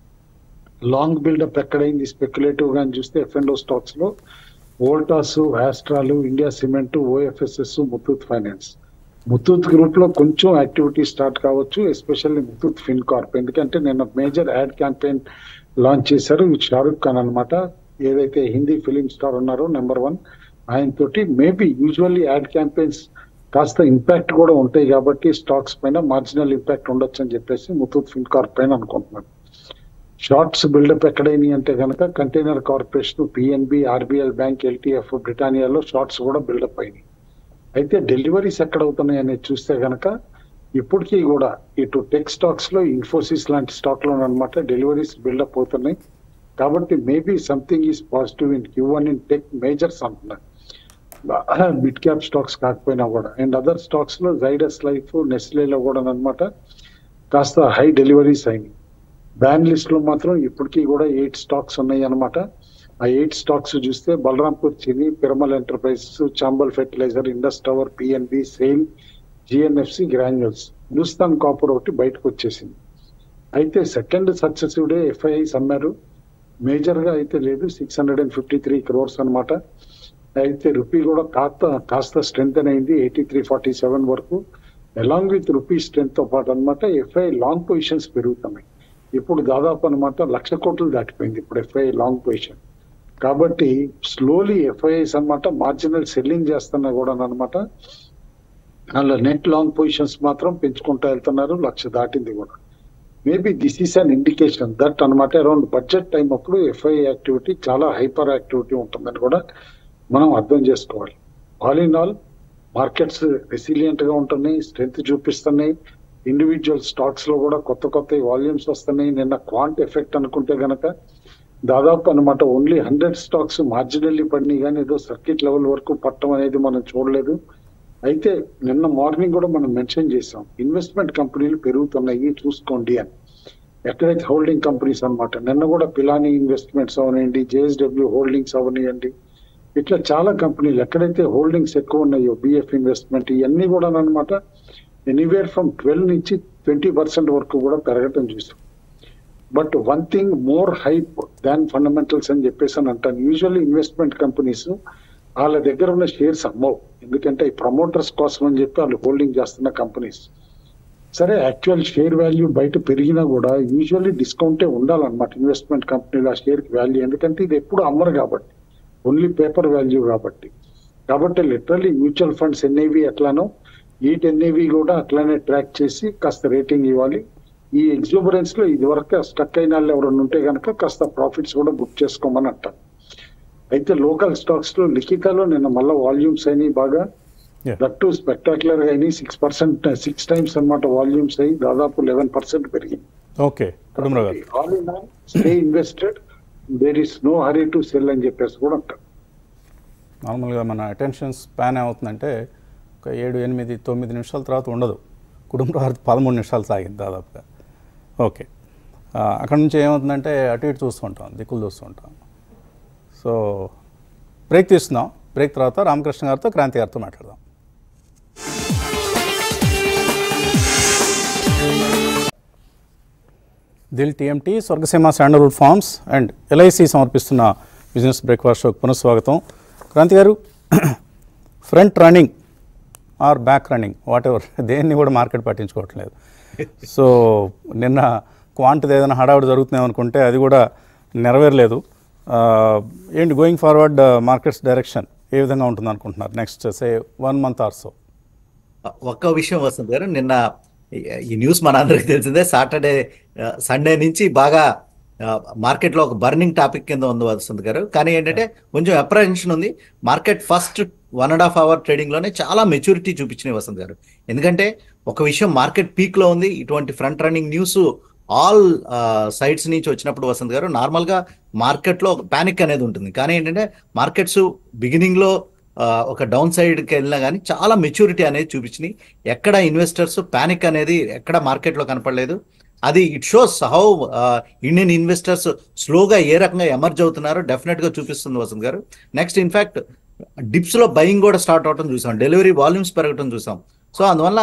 లాంగ్ బిల్డప్ ఎక్కడైంది స్పెక్యులేటివ్ గా చూస్తే ఎఫ్ అండ్ ఓ స్టాక్స్ లో Voltas, Astral, India cement, OFSS, Muthoot finance. Muthoot group లో కొంచెం యాక్టివిటీ స్టార్ట్ కావచ్చు, ఎస్పెషల్లీ ముత్తూట్ ఫిన్కార్ప్. ఎందుకంటే నిన్న మేజర్ యాడ్ క్యాంపెయిన్ లాంచ్ చేశారు విత్ షారుఖ్ ఖాన్ అనమాట. ఏదైతే హిందీ ఫిలిం స్టార్ ఉన్నారో నెంబర్ వన్, ఆయన తోటి మేబీ యూజువల్లీ యాడ్ క్యాంపెయిన్స్ కాస్త ఇంపాక్ట్ కూడా ఉంటాయి కాబట్టి స్టాక్స్ పైన మార్జినల్ ఇంపాక్ట్ ఉండొచ్చు అని చెప్పేసి ముత్తూట్ ఫిన్కార్ప్ పైన అనుకుంటున్నాను. షార్ట్స్ బిల్డప్ ఎక్కడైనా అంటే కనుక container corporation, PNB, RBL bank, LTF, బ్రిటానియాలో షార్ట్స్ కూడా బిల్డప్ అయినాయి. అయితే డెలివరీస్ ఎక్కడ అవుతున్నాయి అనేది చూస్తే కనుక ఇప్పటికీ కూడా ఇటు టెక్ స్టాక్స్ లో ఇన్ఫోసిస్ లాంటి స్టాక్ లో అనమాట డెలివరీస్ బిల్డప్ అవుతున్నాయి. కాబట్టి maybe something is positive in Q one in tech majors అంటున్నారు, మిడ్ క్యాప్ స్టాక్స్ కాకపోయినా కూడా. అండ్ అదర్ స్టాక్స్ లో జైడస్ లైఫ్, నెస్లేలో కూడా అనమాట కాస్త హై డెలివరీస్ అయినాయి. బ్యాన్ లిస్ట్ లో మాత్రం ఇప్పటికీ కూడా ఎయిట్ స్టాక్స్ ఉన్నాయి అనమాట. ఆ ఎయిట్ స్టాక్స్ చూస్తే Balrampur Chini, Piramal enterprises, Chambal fertilizer, Indus tower, PNB, SAIL, GNFC, Granules, Hindustan copper ఒకటి బయటకు వచ్చేసింది. అయితే సెకండ్ సక్సెసివ్ డే ఎఫ్ఐఐస్ అమ్మారు, మేజర్ గా అయితే లేదు, six hundred and fifty three crores అనమాట. అయితే రూపీ కూడా కాస్త కాస్త స్ట్రెంగ్ అయింది ఎయిటీ త్రీ ఫార్టీ సెవెన్ వరకు. అలాంగ్ విత్ రూపీ స్ట్రెంత్ తో పాటు అనమాట ఎఫ్ఐ లాంగ్ పొజిషన్స్ పెరుగుతున్నాయి. ఇప్పుడు దాదాపు అనమాట లక్ష కోట్లు దాటిపోయింది ఇప్పుడు ఎఫ్ఐ లాంగ్ పొజిషన్. కాబట్టి స్లోలీ ఎఫ్ఐఐస్ అనమాట మార్జినల్ సెల్లింగ్ చేస్తున్నా కూడా అనమాట అలా నెట్ లాంగ్ పొజిషన్స్ మాత్రం పెంచుకుంటూ వెళ్తున్నారు, లక్ష దాటింది కూడా. Maybe this is an indication that అనమాట అరౌండ్ బడ్జెట్ టైం అప్పుడు ఎఫ్ఐ యాక్టివిటీ చాలా హైపర్ యాక్టివిటీ ఉంటుందని కూడా మనం అర్థం చేసుకోవాలి. All in all markets resilient గా ఉంటున్నాయి, స్ట్రెంత్ చూపిస్తున్నాయి. ఇండివిజువల్ స్టాక్స్ లో కూడా కొత్త కొత్త వాల్యూమ్స్ వస్తున్నాయి. నిన్న క్వాంట్ ఎఫెక్ట్ అనుకుంటే గనక దాదాపు అనమాట ఓన్లీ హండ్రెడ్ స్టాక్స్ మార్జినల్లీ పడినాయి, కానీ ఏదో సర్కిట్ లెవెల్ వరకు పట్టడం అనేది మనం చూడలేదు. అయితే నిన్న మార్నింగ్ కూడా మనం మెన్షన్ చేసాం ఇన్వెస్ట్మెంట్ కంపెనీలు పెరుగుతున్నాయి చూసుకోండి అని. ఎక్కడైతే హోల్డింగ్ కంపెనీస్ అనమాట నిన్న కూడా పిలానీ ఇన్వెస్ట్మెంట్స్ అవనివ్వండి, జేఎస్డబ్ల్యూ హోల్డింగ్స్ అవనివ్వండి, ఇట్లా చాలా కంపెనీలు ఎక్కడైతే హోల్డింగ్స్ ఎక్కువ ఉన్నాయో, బిఎఫ్ ఇన్వెస్ట్మెంట్, ఇవన్నీ కూడా అనమాట ఎనీవేర్ ఫ్రమ్ ట్వెల్వ్ నుంచి ట్వంటీ పర్సెంట్ వరకు కూడా పెరగటం చూసాం. But one thing more hype than fundamentals అని చెప్పేసి అని అంటాను. యూజువల్లీ ఇన్వెస్ట్మెంట్ కంపెనీస్ వాళ్ళ దగ్గర ఉన్న షేర్స్ అమ్మవు, ఎందుకంటే ఈ ప్రమోటర్స్ కోసం అని చెప్పి వాళ్ళు హోల్డింగ్ చేస్తున్న కంపెనీస్. సరే యాక్చువల్ షేర్ వాల్యూ బయట పెరిగినా కూడా యూజువల్లీ డిస్కౌంటే ఉండాలన్నమాట ఇన్వెస్ట్మెంట్ కంపెనీలో ఆ షేర్ కి వాల్యూ, ఎందుకంటే ఇది ఎప్పుడు అమ్మరు కాబట్టి, ఓన్లీ పేపర్ వాల్యూ కాబట్టి. కాబట్టి లిటరల్లీ మ్యూచువల్ ఫండ్స్ ఎన్ఏవి ఎట్లానో ఈట్ ఎన్ఏవి కూడా అట్లానే ట్రాక్ చేసి కాస్త రేటింగ్ ఇవ్వాలి. ఈ ఎగ్జూబరెన్స్ లో ఇది వరకు స్టక్ అయిన వాళ్ళు ఎవరైనా ఉంటే కనుక కాస్త ప్రాఫిట్స్ కూడా బుక్ చేసుకోమని అంటారు. అయితే లోకల్ స్టాక్స్ లో లిఖితాలో నిన్న మళ్ళీ వాల్యూమ్స్ అయినాయి బాగా, దట్ టు స్పెక్టాక్యులర్ గా అయినాయి. సిక్స్ పర్సెంట్ సిక్స్ టైమ్స్ అనమాట వాల్యూమ్స్ అయ్యి దాదాపు లెవెన్ పర్సెంట్ పెరిగింది. Okay, all in all stay invested, there is no hurry to sell అని చెప్పేసి కూడా అంటారు. నార్మల్గా మన అటెన్షన్ స్పాన్ ఏమవుతుందంటే ఒక ఏడు ఎనిమిది తొమ్మిది నిమిషాల తర్వాత ఉండదు, కుటుంబ భారతి పదమూడు నిమిషాలు సాగింది దాదాపుగా. ఓకే, అక్కడ నుంచి ఏమవుతుందంటే అటు ఇటు చూస్తూ ఉంటాం, దిక్కులు చూస్తూ ఉంటాం. సో బ్రేక్ తీస్తున్నాం, బ్రేక్ తర్వాత రామకృష్ణ గారితో క్రాంతి గారితో మాట్లాడదాం. Dil TMT, Swargaseema sandalwood farms and LIC సమర్పిస్తున్న బిజినెస్ బ్రేక్ఫాస్ట్ షోకి పునఃస్వాగతం. క్రాంతి గారు, front running or back running whatever, దేన్ని కూడా మార్కెట్ పట్టించుకోవట్లేదు. సో నిన్న క్వాంటిటీ ఏదైనా హడావుడి జరుగుతున్నాయి అనుకుంటే అది కూడా నెరవేరలేదు. ఏంటి గోయింగ్ ఫార్వర్డ్ మార్కెట్స్ డైరెక్షన్ ఏ విధంగా ఉంటుంది అనుకుంటున్నారు next say one month or so? ఒక్క విషయం వస్తుంది గారు, నిన్న ఈ న్యూస్ మన అందరికి తెలిసిందే, సాటర్డే సండే నుంచి బాగా మార్కెట్లో ఒక బర్నింగ్ టాపిక్ కింద ఉంది వసంత్ గారు. కానీ ఏంటంటే కొంచెం అప్రహెన్షన్ ఉంది. Market first one and half hour trading లోనే చాలా మెచ్యూరిటీ చూపించినాయి వసంత్ గారు. ఎందుకంటే ఒక విషయం, మార్కెట్ పీక్ లో ఉంది. ఇటువంటి front running news all sides నుంచి వచ్చినప్పుడు వసంత్ గారు నార్మల్ గా మార్కెట్ లో ప్యానిక్ అనేది ఉంటుంది. కానీ ఏంటంటే మార్కెట్స్ బిగినింగ్ లో ఒక డౌన్ సైడ్కి వెళ్ళినా కానీ చాలా మెచ్యూరిటీ అనేది చూపించినాయి. ఎక్కడ ఇన్వెస్టర్స్ ప్యానిక్ అనేది ఎక్కడ మార్కెట్లో కనపడలేదు. అది it shows how Indian investors స్లోగా ఏ రకంగా ఎమర్జ్ అవుతున్నారో డెఫినెట్ గా చూపిస్తుంది వసంత్ గారు. నెక్స్ట్ ఇన్ఫాక్ట్ డిప్స్ లో బయింగ్ కూడా స్టార్ట్ అవటం చూసాం, డెలివరీ వాల్యూమ్స్ పెరగటం చూసాం. సో అందువల్ల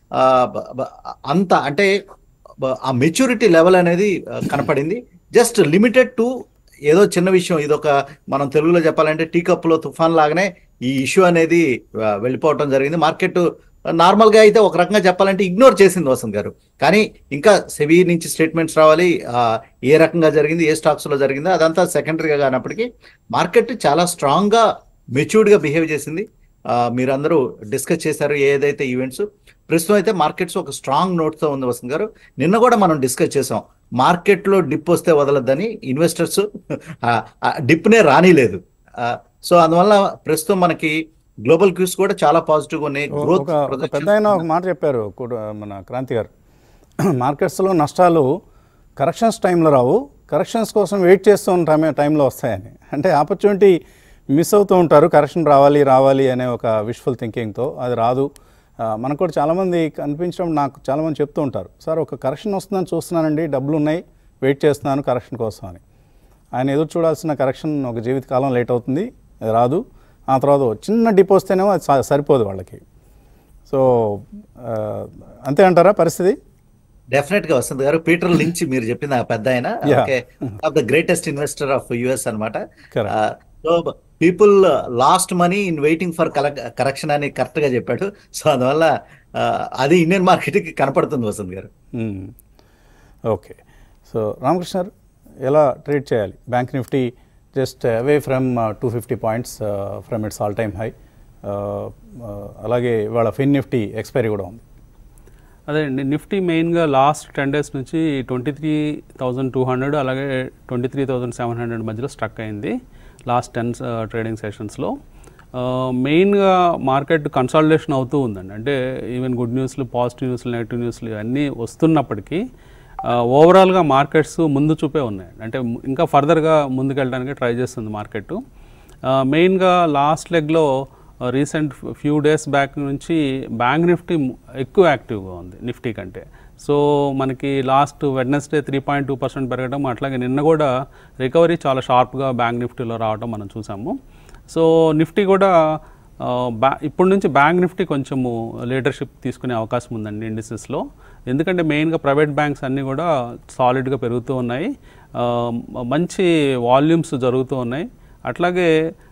అంత అంటే ఆ మెచ్యూరిటీ లెవెల్ అనేది కనపడింది. జస్ట్ లిమిటెడ్ టు ఏదో చిన్న విషయం, ఇదొక మనం తెలుగులో చెప్పాలంటే టీ కప్పులో తుఫాన్ లాగానే ఈ ఇష్యూ అనేది వెళ్ళిపోవటం జరిగింది. మార్కెట్ నార్మల్ గా అయితే ఒక రకంగా చెప్పాలంటే ఇగ్నోర్ చేసింది వసంత్ గారు. కానీ ఇంకా సెబీ నుంచి స్టేట్మెంట్స్ రావాలి, ఏ రకంగా జరిగింది, ఏ స్టాక్స్ లో జరిగిందో అదంతా సెకండరీగా కానప్పటికీ మార్కెట్ చాలా స్ట్రాంగ్ గా మెచ్యూర్డ్ గా బిహేవ్ చేసింది. మీరందరూ డిస్కస్ చేశారు ఏదైతే ఈవెంట్స్. ప్రస్తుతం అయితే మార్కెట్స్ ఒక స్ట్రాంగ్ నోట్ తో ఉంది వసంత్ గారు. నిన్న కూడా మనం డిస్కస్ చేసాం, మార్కెట్ లో డిప్ వస్తే వదలద్దని. ఇన్వెస్టర్స్ డిప్ నే రానిలేదు. సో అందువల్ల ప్రస్తుతం మనకి గ్లోబల్ క్యూస్ కూడా చాలా పాజిటివ్ గా ఉన్నాయి. గ్రోత్ పెద్ద ఆయన ఒక మాట చెప్పారు మన క్రాంతి గారు, మార్కెట్స్లో నష్టాలు కరెక్షన్స్ టైంలో రావు, కరెక్షన్స్ కోసం వెయిట్ చేస్తూ ఉంటామే టైంలో వస్తాయని. అంటే ఆపర్చునిటీ మిస్ అవుతూ ఉంటారు, కరెక్షన్ రావాలి రావాలి అనే ఒక విష్ఫుల్ థింకింగ్తో. అది రాదు. మనకు కూడా చాలామంది కనిపించడం, నాకు చాలామంది చెప్తూ ఉంటారు, సార్ ఒక కరెక్షన్ వస్తుందని చూస్తున్నానండి, డబ్బులు ఉన్నాయి, వెయిట్ చేస్తున్నాను కరెక్షన్ కోసం అని. ఆయన ఎదురు చూడాల్సిన కరెక్షన్ ఒక జీవితకాలం లేట్ అవుతుంది, అది రాదు. ఆ తర్వాత చిన్న డిప్ వస్తేనేమో అది సరిపోదు వాళ్ళకి. సో అంతే అంటారా పరిస్థితి? డెఫినెట్ గా వసంత్ గారు, పీటర్ లించ్ మీరు చెప్పిన పెద్ద ఆయన, of the greatest investor of US అనమాట. So people lost money in waiting for correction అని కరెక్ట్ గా చెప్పాడు. సో అందువల్ల అది ఇండియన్ మార్కెట్కి కనపడుతుంది వసంత్ గారు. ఓకే, సో రామకృష్ణ గారు ఎలా ట్రేడ్ చేయాలి? Bank Nifty just away from two fifty points from its all time high. అలాగే ఇవాళ ఫిన్ నిఫ్టీ ఎక్స్పైరీ కూడా ఉంది. అదే అండి, నిఫ్టీ మెయిన్గా లాస్ట్ టెన్ డేస్ నుంచి twenty three thousand two hundred అలాగే twenty three thousand seven hundred మధ్యలో స్ట్రక్ అయింది లాస్ట్ టెన్ ట్రేడింగ్ సెషన్స్లో. మెయిన్గా మార్కెట్ కన్సాలిడేషన్ అవుతూ ఉందండి. అంటే ఈవెన్ గుడ్ న్యూస్లు, పాజిటివ్ న్యూస్లు, నెగిటివ్ న్యూస్లు అన్నీ వస్తున్నప్పటికీ ఓవరాల్గా మార్కెట్స్ ముందు చూపే ఉన్నాయి. అంటే ఇంకా ఫర్దర్గా ముందుకెళ్ళడానికి ట్రై చేస్తుంది మార్కెట్. మెయిన్గా లాస్ట్ లెగ్లో రీసెంట్ ఫ్యూ డేస్ బ్యాక్ నుంచి బ్యాంక్ నిఫ్టీ ఎక్కువ యాక్టివ్గా ఉంది నిఫ్టీ కంటే. సో మనకి last Wednesday three point two percent పెరగడం, అట్లాగే నిన్న కూడా రికవరీ చాలా షార్ప్గా బ్యాంక్ నిఫ్టీలో రావడం మనం చూసాము. సో నిఫ్టీ కూడా బ్యా ఇప్పటి నుంచి బ్యాంక్ నిఫ్టీ కొంచెము లీడర్షిప్ తీసుకునే అవకాశం ఉందండి ఇండిసెస్లో. ఎందుకంటే మెయిన్గా ప్రైవేట్ బ్యాంక్స్ అన్నీ కూడా సాలిడ్గా పెరుగుతూ ఉన్నాయి, మంచి వాల్యూమ్స్ జరుగుతూ ఉన్నాయి. అట్లాగే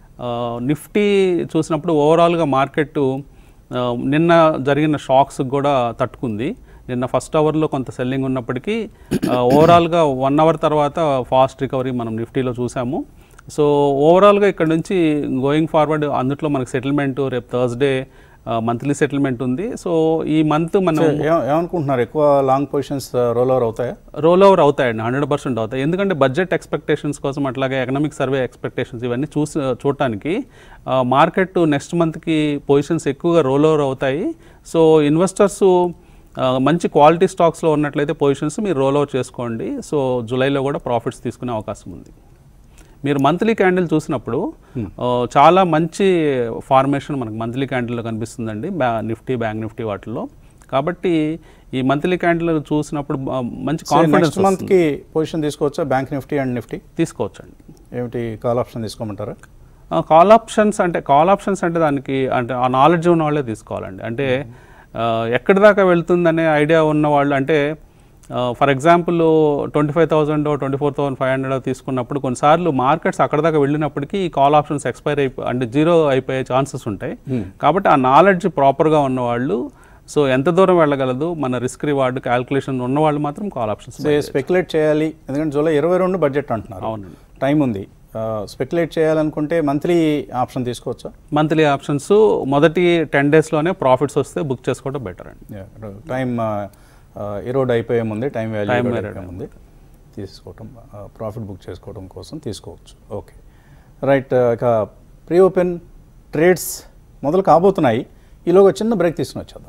నిఫ్టీ చూసినప్పుడు ఓవరాల్గా మార్కెట్ నిన్న జరిగిన షాక్స్ కూడా తట్టుకుంది. నిన్న ఫస్ట్ అవర్లో కొంత సెల్లింగ్ ఉన్నప్పటికీ ఓవరాల్గా వన్ అవర్ తర్వాత ఫాస్ట్ రికవరీ మనం నిఫ్టీలో చూసాము. సో ఓవరాల్గా ఇక్కడ నుంచి గోయింగ్ ఫార్వర్డ్ అందుట్లో మనకు సెటిల్మెంట్ రేపు థర్స్డే మంత్లీ సెటిల్మెంట్ ఉంది. సో ఈ మంత్ మనం ఏమనుకుంటున్నారు, ఎక్కువ లాంగ్ పొజిషన్స్ రోల్ ఓవర్ అవుతాయా? రోల్ ఓవర్ అవుతాయండి, హండ్రెడ్ పర్సెంట్ అవుతాయి. ఎందుకంటే బడ్జెట్ ఎక్స్పెక్టేషన్స్ కోసం అట్లాగే ఎకనామిక్ సర్వే ఎక్స్పెక్టేషన్స్ ఇవన్నీ చూసి చూడటానికి మార్కెట్ నెక్స్ట్ మంత్కి పొజిషన్స్ ఎక్కువగా రోల్ ఓవర్ అవుతాయి. సో ఇన్వెస్టర్స్ మంచి క్వాలిటీ స్టాక్స్లో ఉన్నట్లయితే పొజిషన్స్ మీరు రోల్ ఓవర్ చేసుకోండి. సో జూలైలో కూడా ప్రాఫిట్స్ తీసుకునే అవకాశం ఉంది. మీరు మంత్లీ క్యాండిల్ చూసినప్పుడు చాలా మంచి ఫార్మేషన్ మనకు మంత్లీ క్యాండిల్లో కనిపిస్తుందండి బ్యా నిఫ్టీ బ్యాంక్ నిఫ్టీ వాటిల్లో. కాబట్టి ఈ మంత్లీ క్యాండిల్ చూసినప్పుడు మంచి కాన్ఫిడెన్స్. మంత్కి పొజిషన్ తీసుకోవచ్చా బ్యాంక్ నిఫ్టీ అండ్ నిఫ్టీ? తీసుకోవచ్చండి. ఏమిటి కాల్ ఆప్షన్ తీసుకోమంటారా? కాల్ ఆప్షన్స్ అంటే కాల్ ఆప్షన్స్ అంటే దానికి అంటే ఆ నాలెడ్జ్ ఉన్న వాళ్ళే తీసుకోవాలండి. అంటే ఎక్కడి దాకా వెళ్తుందనే ఐడియా ఉన్న వాళ్ళు, అంటే for example twenty five thousand twenty four thousand five hundred తీసుకున్నప్పుడు కొన్నిసార్లు మార్కెట్స్ అక్కడ దాకా వెళ్ళినప్పటికీ ఈ కాల్ ఆప్షన్స్ ఎక్స్పైర్ అయిపోయి అంటే జీరో అయిపోయే ఛాన్సెస్ ఉంటాయి. కాబట్టి ఆ నాలెడ్జ్ ప్రాపర్గా ఉన్నవాళ్ళు, సో ఎంత దూరం వెళ్ళగలదు మన రిస్క్ రివార్డ్ క్యాల్కులేషన్ ఉన్నవాళ్ళు మాత్రం కాల్ ఆప్షన్స్ స్పెక్యులేట్ చేయాలి. ఎందుకంటే జూలై ఇరవై రెండు బడ్జెట్ అంటున్నారు, అవునండి, టైం ఉంది. స్పెక్యులేట్ చేయాలనుకుంటే మంత్లీ ఆప్షన్ తీసుకోవచ్చా? మంత్లీ ఆప్షన్స్ మొదటి టెన్ డేస్లోనే ప్రాఫిట్స్ వస్తే బుక్ చేసుకోవడం బెటర్ అండి. టైం ఇరోడ్ అయిపోయే ముందే, టైం వాల్యూ అయిపోయే ముందే. తీసుకోవటం ప్రాఫిట్ బుక్ చేసుకోవడం కోసం తీసుకోవచ్చు. Okay right. ఇక ప్రీ ఓపెన్ ట్రేడ్స్ మొదలు కాబోతున్నాయి. ఈలోగా చిన్న బ్రేక్ తీసుకుని వచ్చేద్దాం.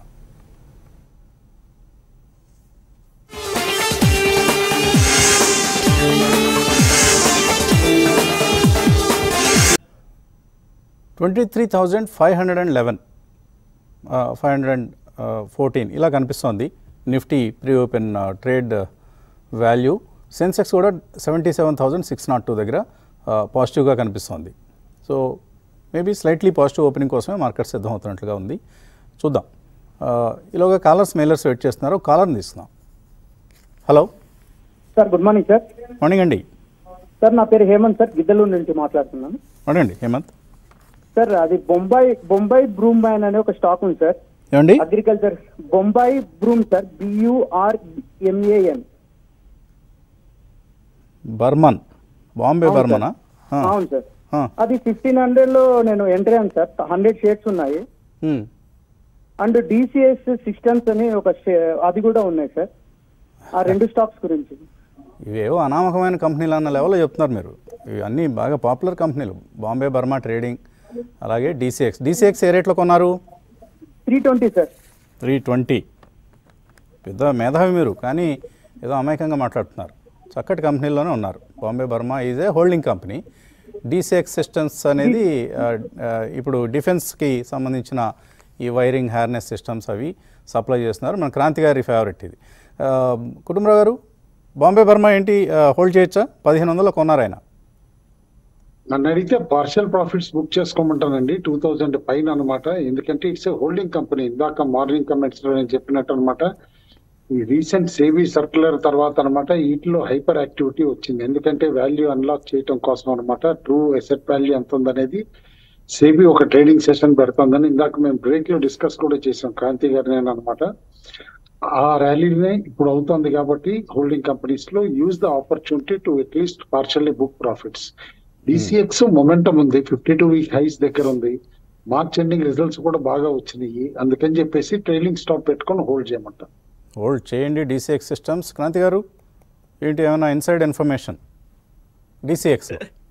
Twenty three thousand five hundred and eleven five hundred and fourteen ఇలా కనిపిస్తోంది Nifty pre open trade value. Sensex కూడా seventy seven thousand six nought two దగ్గర పాజిటివ్గా కనిపిస్తోంది. So maybe slightly positive opening కోసమే మార్కెట్ సిద్ధం అవుతున్నట్లుగా ఉంది. చూద్దాం. ఈలోగా కాలర్స్ మెయిలర్స్ వెయిట్ చేస్తున్నారు. కాలర్ని తీసుకుందాం. Hello sir, good morning sir. Morning అండి. సార్ నా పేరు హేమంత్ సార్, గిద్దలూరు నుంచి మాట్లాడుతున్నాను. మార్నింగ్ అండి హేమంత్. సార్ అది బొంబాయి బొంబాయి బ్రూమ్ మ్యాన్ అనే ఒక స్టాక్ ఉంది సార్. ఏమండి? Agriculture Bombay Burmah sir, B U R M A N. Burman, Bombay బర్మనా? అవును సార్. అది ఫిఫ్టీన్ హండ్రెడ్ లో నేను ఎంటర్ అయ్యాను సార్. హండ్రెడ్ షేర్స్ ఉన్నాయి. అండ్ డిసిఎస్ సిస్టమ్స్ అని ఒక అది కూడా ఉన్నాయి సార్. ఆ రెండు స్టాక్స్ గురించి. ఇవేవో అనామకమైన కంపెనీలు అన్న లెవెల్లో చెప్తున్నారు మీరు. ఇవి అన్నీ బాగా పాపులర్ కంపెనీలు. బాంబే బర్మా ట్రేడింగ్, అలాగే డీసీఎక్స్. డీసీఎక్స్ ఏ రేట్లో కొన్నారు? Three twenty sir. Three twenty పెద్ద మేధావి మీరు, కానీ ఏదో అమాయకంగా మాట్లాడుతున్నారు. చక్కటి కంపెనీల్లోనే ఉన్నారు. Bombay Burma is a holding company. DCX systems అనేది ఇప్పుడు డిఫెన్స్కి సంబంధించిన ఈ వైరింగ్ హార్నెస్ సిస్టమ్స్ అవి సప్లై చేస్తున్నారు. మన క్రాంతి గారి ఫేవరెట్ ఇది. కుటుంబరావు గారు, బాంబే బర్మా ఏంటి హోల్డ్ చేయొచ్చా? పదిహేను వందలు కొన్నారు ఆయన. నన్ను అడిగితే పార్షియల్ ప్రాఫిట్స్ బుక్ చేసుకోమంటానండి. టూ థౌజండ్ పైన అనమాట. ఎందుకంటే ఇట్స్ ఏ హోల్డింగ్ కంపెనీ. ఇందాక మార్నింగ్ కమెంట్స్ లో నేను చెప్పినట్టు అనమాట. ఈ రీసెంట్ సేబీ సర్క్యులర్ తర్వాత అనమాట వీటిలో హైపర్ యాక్టివిటీ వచ్చింది. ఎందుకంటే వాల్యూ అన్లాక్ చేయడం కోసం అనమాట. ట్రూ ఎసెట్ వాల్యూ ఎంత ఉందనేది సేబీ ఒక ట్రేడింగ్ సెషన్ పెడుతుందని ఇందాక మేము బ్రేక్ లో డిస్కస్ కూడా చేసాం క్రాంతి గారు నేను అనమాట. ఆ ర్యాలీనే ఇప్పుడు అవుతుంది కాబట్టి హోల్డింగ్ కంపెనీస్ లో use the opportunity to at least partially book profits. DCX momentum ఉంది, ఫిఫ్టీ టూ వీక్ హైస్ దగ్గర ఉంది. మార్చ్ ఎండింగ్ రిజల్ట్స్ కూడా బాగా వచ్చినాయి. అందుకని చెప్పేసి ట్రైలింగ్ స్టాప్ పెట్టుకొని హోల్డ్ చేయమంట. హోల్డ్ చేయండి డీసీఎక్స్ సిస్టమ్స్. క్రాంతి గారు ఏంటి ఏమైనా ఇన్సైడ్ ఇన్ఫర్మేషన్ డీసీఎక్స్?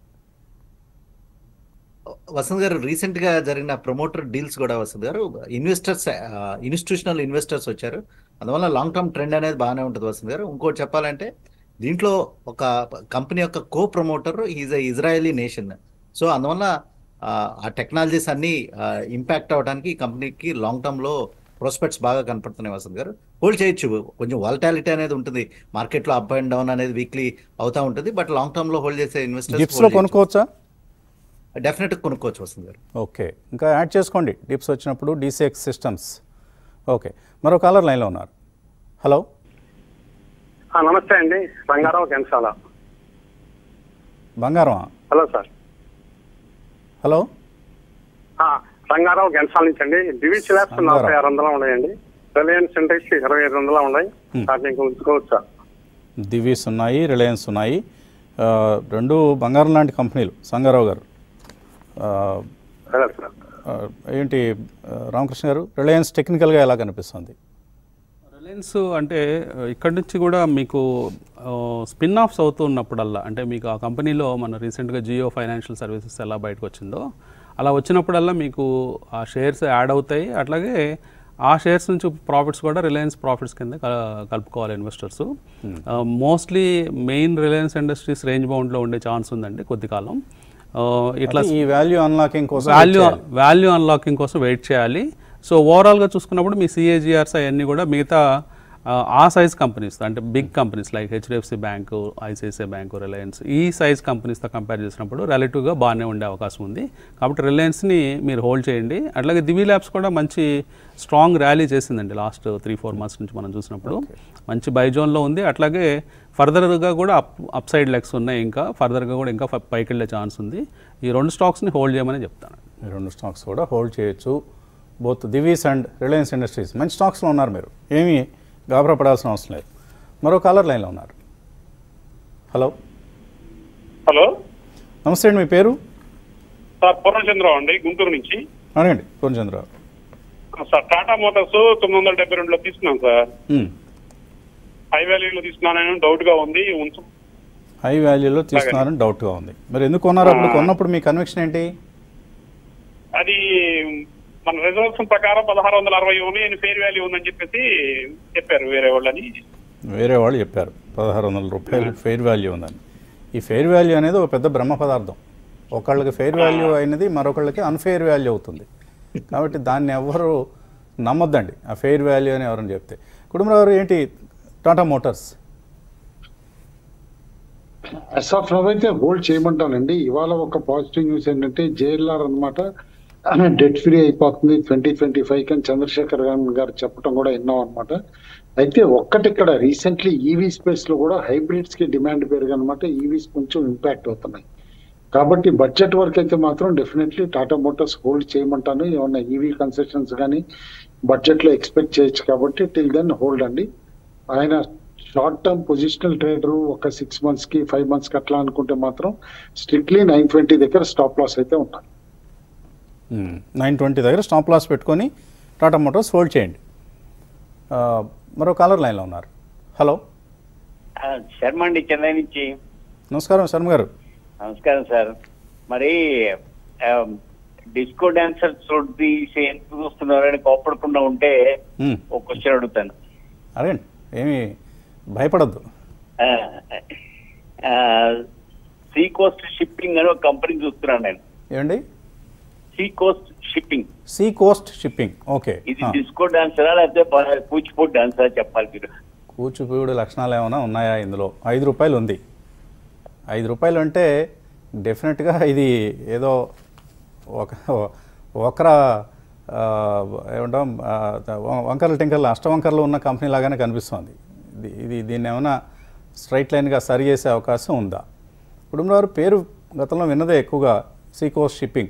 వసంత్ గారు, రీసెంట్ గా జరిగిన ప్రమోటర్ డీల్స్ కూడా వసంత్ గారు ఇన్వెస్టర్స్ ఇన్స్టిట్యూషనల్ ఇన్వెస్టర్స్ వచ్చారు. అందువల్ల లాంగ్ టర్మ్ ట్రెండ్ అనేది బాగానే ఉంటుంది వసంత్ గారు. ఇంకోటి చెప్పాలంటే దీంట్లో ఒక కంపెనీ యొక్క co promoter is a Israeli nation. So అందువల్ల ఆ టెక్నాలజీస్ అన్ని ఇంపాక్ట్ అవడానికి ఈ కంపెనీకి లాంగ్ టర్మ్ లో ప్రాస్పెక్ట్స్ బాగా కనపడుతున్నాయి వసంత్ గారు. హోల్డ్ చేయొచ్చు. కొంచెం వాలటాలిటీ అనేది ఉంటుంది మార్కెట్లో, అప్ అండ్ డౌన్ అనేది వీక్లీ అవుతా ఉంటుంది. బట్ లాంగ్ టర్మ్ లో హోల్డ్ చేసే ఇన్వెస్టర్స్ కొనుక్కోవచ్చా? డెఫినెట్గా కొనుక్కోవచ్చు వసంత్ గారు. ఓకే, ఇంకా యాడ్ చేసుకోండి డిప్స్ వచ్చినప్పుడు డీసీఎక్స్ సిస్టమ్స్. ఓకే, మరో కాలర్ లైన్లో ఉన్నారు. హలో నమస్తే అండి, రంగారావు ఘంటసాల. బంగారం. Hello sir. Hello Rangarao Ghantasala నుంచి అండి. డివిస్ ల్యాబ్స్ నలభై ఆరు వందలు ఉన్నాయండి. రిలయన్స్ ఇండస్ట్రీ ఇరవై ఐదు వందలు ఉన్నాయి. స్టార్టింగ్ ఉంచుకోవచ్చా? దివీస్ ఉన్నాయి, రిలయన్స్ ఉన్నాయి, రెండు బంగారం లాంటి కంపెనీలు. సంగారావు గారు ఏంటి రామకృష్ణ గారు, రిలయన్స్ టెక్నికల్గా ఎలా కనిపిస్తుంది? రిలయన్స్ అంటే ఇక్కడి నుంచి కూడా మీకు స్పిన్ ఆఫ్స్ అవుతున్నప్పుడల్లా, అంటే మీకు ఆ కంపెనీలో మన రీసెంట్గా జియో ఫైనాన్షియల్ సర్వీసెస్ ఎలా బయటకు వచ్చిందో అలా వచ్చినప్పుడల్లా మీకు ఆ షేర్స్ యాడ్ అవుతాయి. అట్లాగే ఆ షేర్స్ నుంచి ప్రాఫిట్స్ కూడా రిలయన్స్ ప్రాఫిట్స్ కింద కలుపుకోవాలి investors. Mostly main Reliance Industries range బౌండ్లో ఉండే ఛాన్స్ ఉందండి కొద్ది కాలం. ఇట్లా ఈ వాల్యూ అన్లాకింగ్ కోసం వాల్యూ వాల్యూ అన్లాకింగ్ కోసం వెయిట్ చేయాలి. సో ఓవరాల్గా చూసుకున్నప్పుడు మీ సిఏజిఆర్స్ అవన్నీ కూడా మిగతా ఆ సైజ్ కంపెనీస్, అంటే big companies like HDFC bank, ICICI bank, Reliance, ఈ సైజ్ కంపెనీస్తో కంపేర్ చేసినప్పుడు రిలేటివ్గా బాగానే ఉండే అవకాశం ఉంది. కాబట్టి రిలయన్స్ని మీరు హోల్డ్ చేయండి. అట్లాగే దివీ ల్యాబ్స్ కూడా మంచి స్ట్రాంగ్ ర్యాలీ చేసిందండి లాస్ట్ త్రీ ఫోర్ మంత్స్ నుంచి మనం చూసినప్పుడు. మంచి బై జోన్లో ఉంది. అట్లాగే ఫర్దర్గా కూడా అప్ అప్ సైడ్ లెగ్స్ ఉన్నాయి. ఇంకా ఫర్దర్గా కూడా ఇంకా పైకి వెళ్ళే ఛాన్స్ ఉంది. ఈ రెండు స్టాక్స్ని హోల్డ్ చేయమని చెప్తాను. ఈ రెండు స్టాక్స్ కూడా హోల్డ్ చేయొచ్చు. Both Divi's and Reliance Industries మంచి స్టాక్స్లో ఉన్నారు. మీరు ఏమీ గాబరా పడాల్సిన అవసరం లేదు. మరో కాలర్ లైన్లో ఉన్నారు. హలో హలో నమస్తే అండి, మీ పేరు? సార్ పూర్ణచంద్రరావు అండి, గుంటూరు నుంచి. అడగండి పూర్ణచంద్రరావు. సార్ టాటా మోటార్స్ తొమ్మిది వందల డెబ్బై రెండులో తీసుకున్నాం సార్. హై వాల్యూలో తీసుకున్నాను, డౌట్ గా ఉంది. హై వాల్యూలో తీసుకున్నారని డౌట్గా ఉంది. మరి ఎందుకు కొన్నారు? అప్పుడు కొన్నప్పుడు మీ కన్విక్షన్ ఏంటి? అది మన రిజర్వేషన్ ప్రకారం పదహారు వందల అరవై ఉంది, ఫెయిర్ వాల్యూ ఉందని చెప్పేసి చెప్పారు వేరే వాళ్ళని. వేరే వాళ్ళు చెప్పారు పదహారు వందల రూపాయలు ఫెయిర్ వాల్యూ ఉందని. ఈ ఫెయిర్ వాల్యూ అనేది ఒక పెద్ద బ్రహ్మ పదార్థం. ఒకళ్ళకి ఫెయిర్ వాల్యూ అయినది మరొకళ్ళకి అన్ఫెయిర్ వాల్యూ అవుతుంది. కాబట్టి దాన్ని ఎవరు నమ్మొద్దండి, ఆ ఫెయిర్ వాల్యూ అని ఎవరని చెప్తే. కుటుంబరావు ఏంటి టాటా మోటార్స్? అసాఫ్ నవ్ అయితే హోల్డ్ చేయమంటానండి. ఇవాళ ఒక పాజిటివ్ న్యూస్ ఏంటంటే జేఎల్ఆర్ అనమాట డెట్ ఫ్రీ అయిపోతుంది ట్వంటీ ట్వంటీ ఫైవ్ అని చంద్రశేఖర్ గారు చెప్పడం కూడా విన్నాం అనమాట. అయితే ఒక్కటి ఇక్కడ రీసెంట్లీ ఈవీ స్పేస్ లో కూడా హైబ్రిడ్స్ కి డిమాండ్ పెరిగనమాట. ఈవీస్ కొంచెం ఇంపాక్ట్ అవుతున్నాయి. కాబట్టి బడ్జెట్ వరకు అయితే మాత్రం డెఫినెట్లీ టాటా మోటార్స్ హోల్డ్ చేయమంటాను. ఏమన్నా ఈవీ కన్సెషన్స్ కానీ బడ్జెట్ లో ఎక్స్పెక్ట్ చేయొచ్చు. కాబట్టి టిల్ దెన్ హోల్డ్ అండి. ఆయన షార్ట్ టర్మ్ పొజిషనల్ ట్రేడర్ ఒక సిక్స్ మంత్స్ కి ఫైవ్ మంత్స్ కి అట్లా అనుకుంటే మాత్రం స్ట్రిక్ట్లీ నైన్ ట్వంటీ దగ్గర స్టాప్ లాస్ అయితే ఉంటాయి. నైన్ ట్వంటీ దగ్గర స్టాప్ లాస్ పెట్టుకొని టాటా మోటార్స్ హోల్డ్ చేయండి. మరో కాలర్ లైన్లో ఉన్నారు. హలో, శర్మ అండి, చెన్నై నుంచి. నమస్కారం శర్మ గారు. నమస్కారం సార్. మరి డిస్కో డాన్సర్ చూడి ఎందుకు చూస్తున్నారని కోపడకుండా ఉంటే ఒక క్వశ్చన్ అడుగుతాను. అడగండి, ఏమి భయపడద్దు. సీ కోస్ట్ షిప్పింగ్ అని ఒక కంపెనీ చూస్తున్నాను నేను. ఏమండి? Sea coast shipping. Sea coast shipping, okay. ఇది డిస్కో డాన్సరా లేకపోతే కూచిపూడి డాన్సరా చెప్పాలి మీరు. కూచిపూడి లక్షణాలు ఏమైనా ఉన్నాయా ఇందులో? ఐదు రూపాయలు ఉంది. ఐదు రూపాయలు అంటే డెఫినెట్గా ఇది ఏదో ఒక ఒకర ఏమంటాం వంకర్లు టింకర్లు అష్టవంకర్లు ఉన్న కంపెనీ లాగానే కనిపిస్తుంది. ఇది ఇది దీన్ని ఏమైనా స్ట్రైట్ లైన్గా సరి చేసే అవకాశం ఉందా? కుటుంబరావు పేరు గతంలో విన్నదే ఎక్కువగా, సీ కోస్ట్ షిప్పింగ్.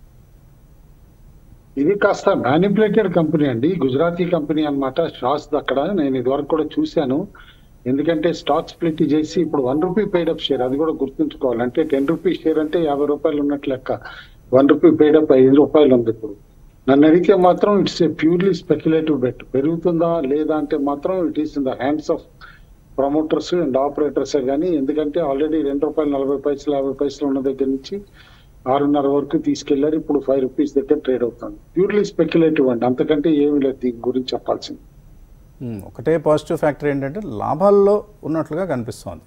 ఇది కాస్త మ్యానిపులేటెడ్ కంపెనీ అండి, గుజరాతీ కంపెనీ అనమాట. షాస్ అక్కడ నేను ఇదివరకు కూడా చూశాను. ఎందుకంటే స్టాక్ స్ప్లిట్ చేసి ఇప్పుడు one rupee paid up share, అది కూడా గుర్తుంచుకోవాలి. అంటే టెన్ రూపీ షేర్ అంటే యాభై రూపాయలు ఉన్నట్లు లెక్క. వన్ రూపీ పెయిడ్ అప్ ఐదు రూపాయలు ఉంది ఇప్పుడు. నన్ను అడిగితే మాత్రం it's a purely speculative bet. పెరుగుతుందా లేదా అంటే మాత్రం it is in the hands of promoters and operators కానీ. ఎందుకంటే ఆల్రెడీ రెండు రూపాయలు నలభై పైసలు యాభై పైసలు ఉన్న దగ్గర నుంచి ఆరున్నర వరకు తీసుకెళ్లారు. ఇప్పుడు ఫైవ్ రూపీస్ దగ్గర ట్రేడ్ అవుతుంది. ప్యూర్లీ స్పెక్యులేటివ్ అండి, అంతకంటే ఏమి లేదు దీని గురించి చెప్పాల్సింది. ఒకటే పాజిటివ్ ఫ్యాక్టర్ ఏంటంటే లాభాల్లో ఉన్నట్లుగా కనిపిస్తోంది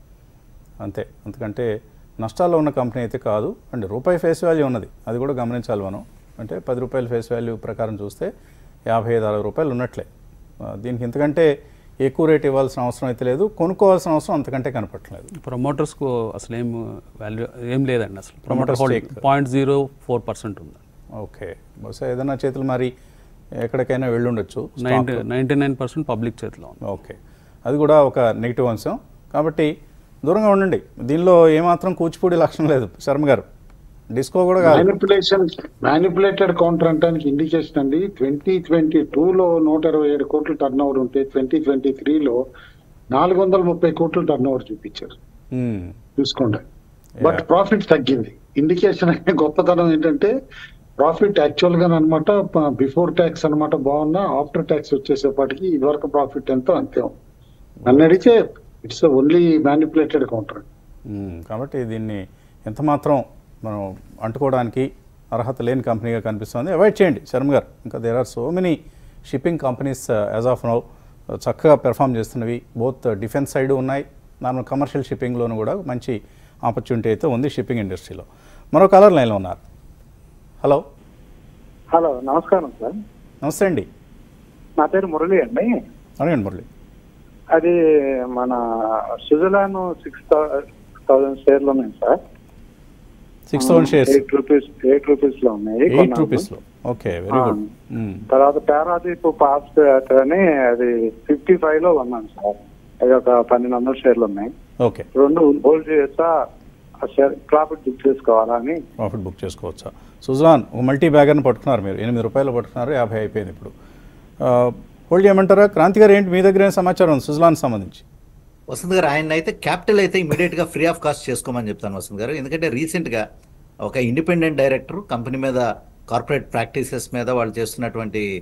అంతే. అంతకంటే నష్టాల్లో ఉన్న కంపెనీ అయితే కాదు. అండ్ రూపాయి ఫేస్ వాల్యూ ఉన్నది, అది కూడా గమనించాలి మనం. అంటే పది రూపాయల ఫేస్ వాల్యూ ప్రకారం చూస్తే యాభై ఐదు అరవై రూపాయలు ఉన్నట్లే. దీనికి ఇంతకంటే ఎక్కువ రేట్ ఇవ్వాల్సిన అవసరం అయితే లేదు, కొనుక్కోవాల్సిన అవసరం అంతకంటే కనపట్లేదు. ప్రమోటర్స్కు అసలు ఏం వాల్యూ ఏం లేదండి. అసలు promoter point zero four percent ఉంది. ఓకే, బహుశా ఏదైనా చేతులు మరి ఎక్కడికైనా వెళ్ళి ఉండొచ్చు. Ninety ninety nine percent public చేతిలో ఉంది. ఓకే, అది కూడా ఒక నెగిటివ్ అంశం. కాబట్టి దూరంగా ఉండండి. దీనిలో ఏమాత్రం కూచిపూడి లక్షణం లేదు శర్మ గారు. డిస్కో కూడా మ్యానిపులేషన్ మ్యానిపులేటెడ్ కౌంటర్ అంటానికి ఇండికేషన్ అండి. ట్వంటీ ట్వంటీ టూలో నూట ఇరవై ఏడు కోట్లు టర్న్ ఓవర్ ఉంటే ట్వంటీ ట్వంటీ త్రీలో నాలుగు వందల ముప్పై కోట్లు టర్న్ ఓవర్ చూపించారు. చూసుకోండి. బట్ ప్రాఫిట్ తగ్గింది. ఇండికేషన్ అనే గొప్పతనం ఏంటంటే ప్రాఫిట్ యాక్చువల్ గా అనమాట బిఫోర్ ట్యాక్స్ అనమాట బాగున్నా, ఆఫ్టర్ ట్యాక్స్ వచ్చేసేపటికి ఇదివరకు ప్రాఫిట్ ఎంతో అంతే ఉంది. నన్ను అడిగితే ఇట్స్ ఓన్లీ మ్యానిపులేటెడ్ కౌంటర్. కాబట్టి దీన్ని ఎంత మాత్రం మనం అంటుకోవడానికి అర్హత లేని కంపెనీగా కనిపిస్తుంది. అవాయిడ్ చేయండి శర్మ గారు. ఇంకా there are so many shipping companies as of now చక్కగా పెర్ఫామ్ చేస్తున్నవి. బోత్ డిఫెన్స్ సైడ్ ఉన్నాయి, నార్మల్ కమర్షియల్ షిప్పింగ్లోనూ కూడా మంచి ఆపర్చునిటీ అయితే ఉంది షిప్పింగ్ ఇండస్ట్రీలో. మరో కాలర్ లైన్లో ఉన్నారు. హలో హలో నమస్కారం సార్. నమస్తే అండి, నా పేరు మురళి అండి. అడగండి మురళి. అది మన స్విట్జర్లాండ్ సిక్స్ థౌసండ్ షేర్లు ఉన్నాయి sir. Six thousand shares eight rupees eight rupees లో ఉన్నాయి. ఎయిట్ రూపీస్ లో ఓకే, వెరీ గుడ్. తర్వాత పారాదీప్ పాస్ అని అది ఫిఫ్టీ ఫైవ్ లో ఉన్నాను సార్. అది ఒక పన్నెండు వందల షేర్లు ఉన్నాయి. ఓకే, రెండు హోల్డ్ చేస్తా ప్రాఫిట్ బుక్ చేసుకోవాలా అని. ప్రాఫిట్ బుక్ చేసుకోవచ్చా? సుజలాన్ ఒక మల్టీ బ్యాగర్ని పట్టుకున్నారు మీరు, ఎనిమిది రూపాయలు పట్టుకున్నారు, యాభై అయిపోయింది ఇప్పుడు. హోల్డ్ చేయమంటారా? క్రాంతి గారు ఏంటి మీ దగ్గర ఏం సమాచారం ఉంది సుజలాన్ సంబంధించి? వసంత్ గారు, ఆయన అయితే క్యాపిటల్ అయితే ఇమీడియట్ గా ఫ్రీ ఆఫ్ కాస్ట్ చేసుకోమని చెప్తాను వసంత్ గారు. ఎందుకంటే రీసెంట్ గా ఒక ఇండిపెండెంట్ డైరెక్టర్ కంపెనీ మీద, కార్పొరేట్ ప్రాక్టీసెస్ మీద వాళ్ళు చేస్తున్నటువంటి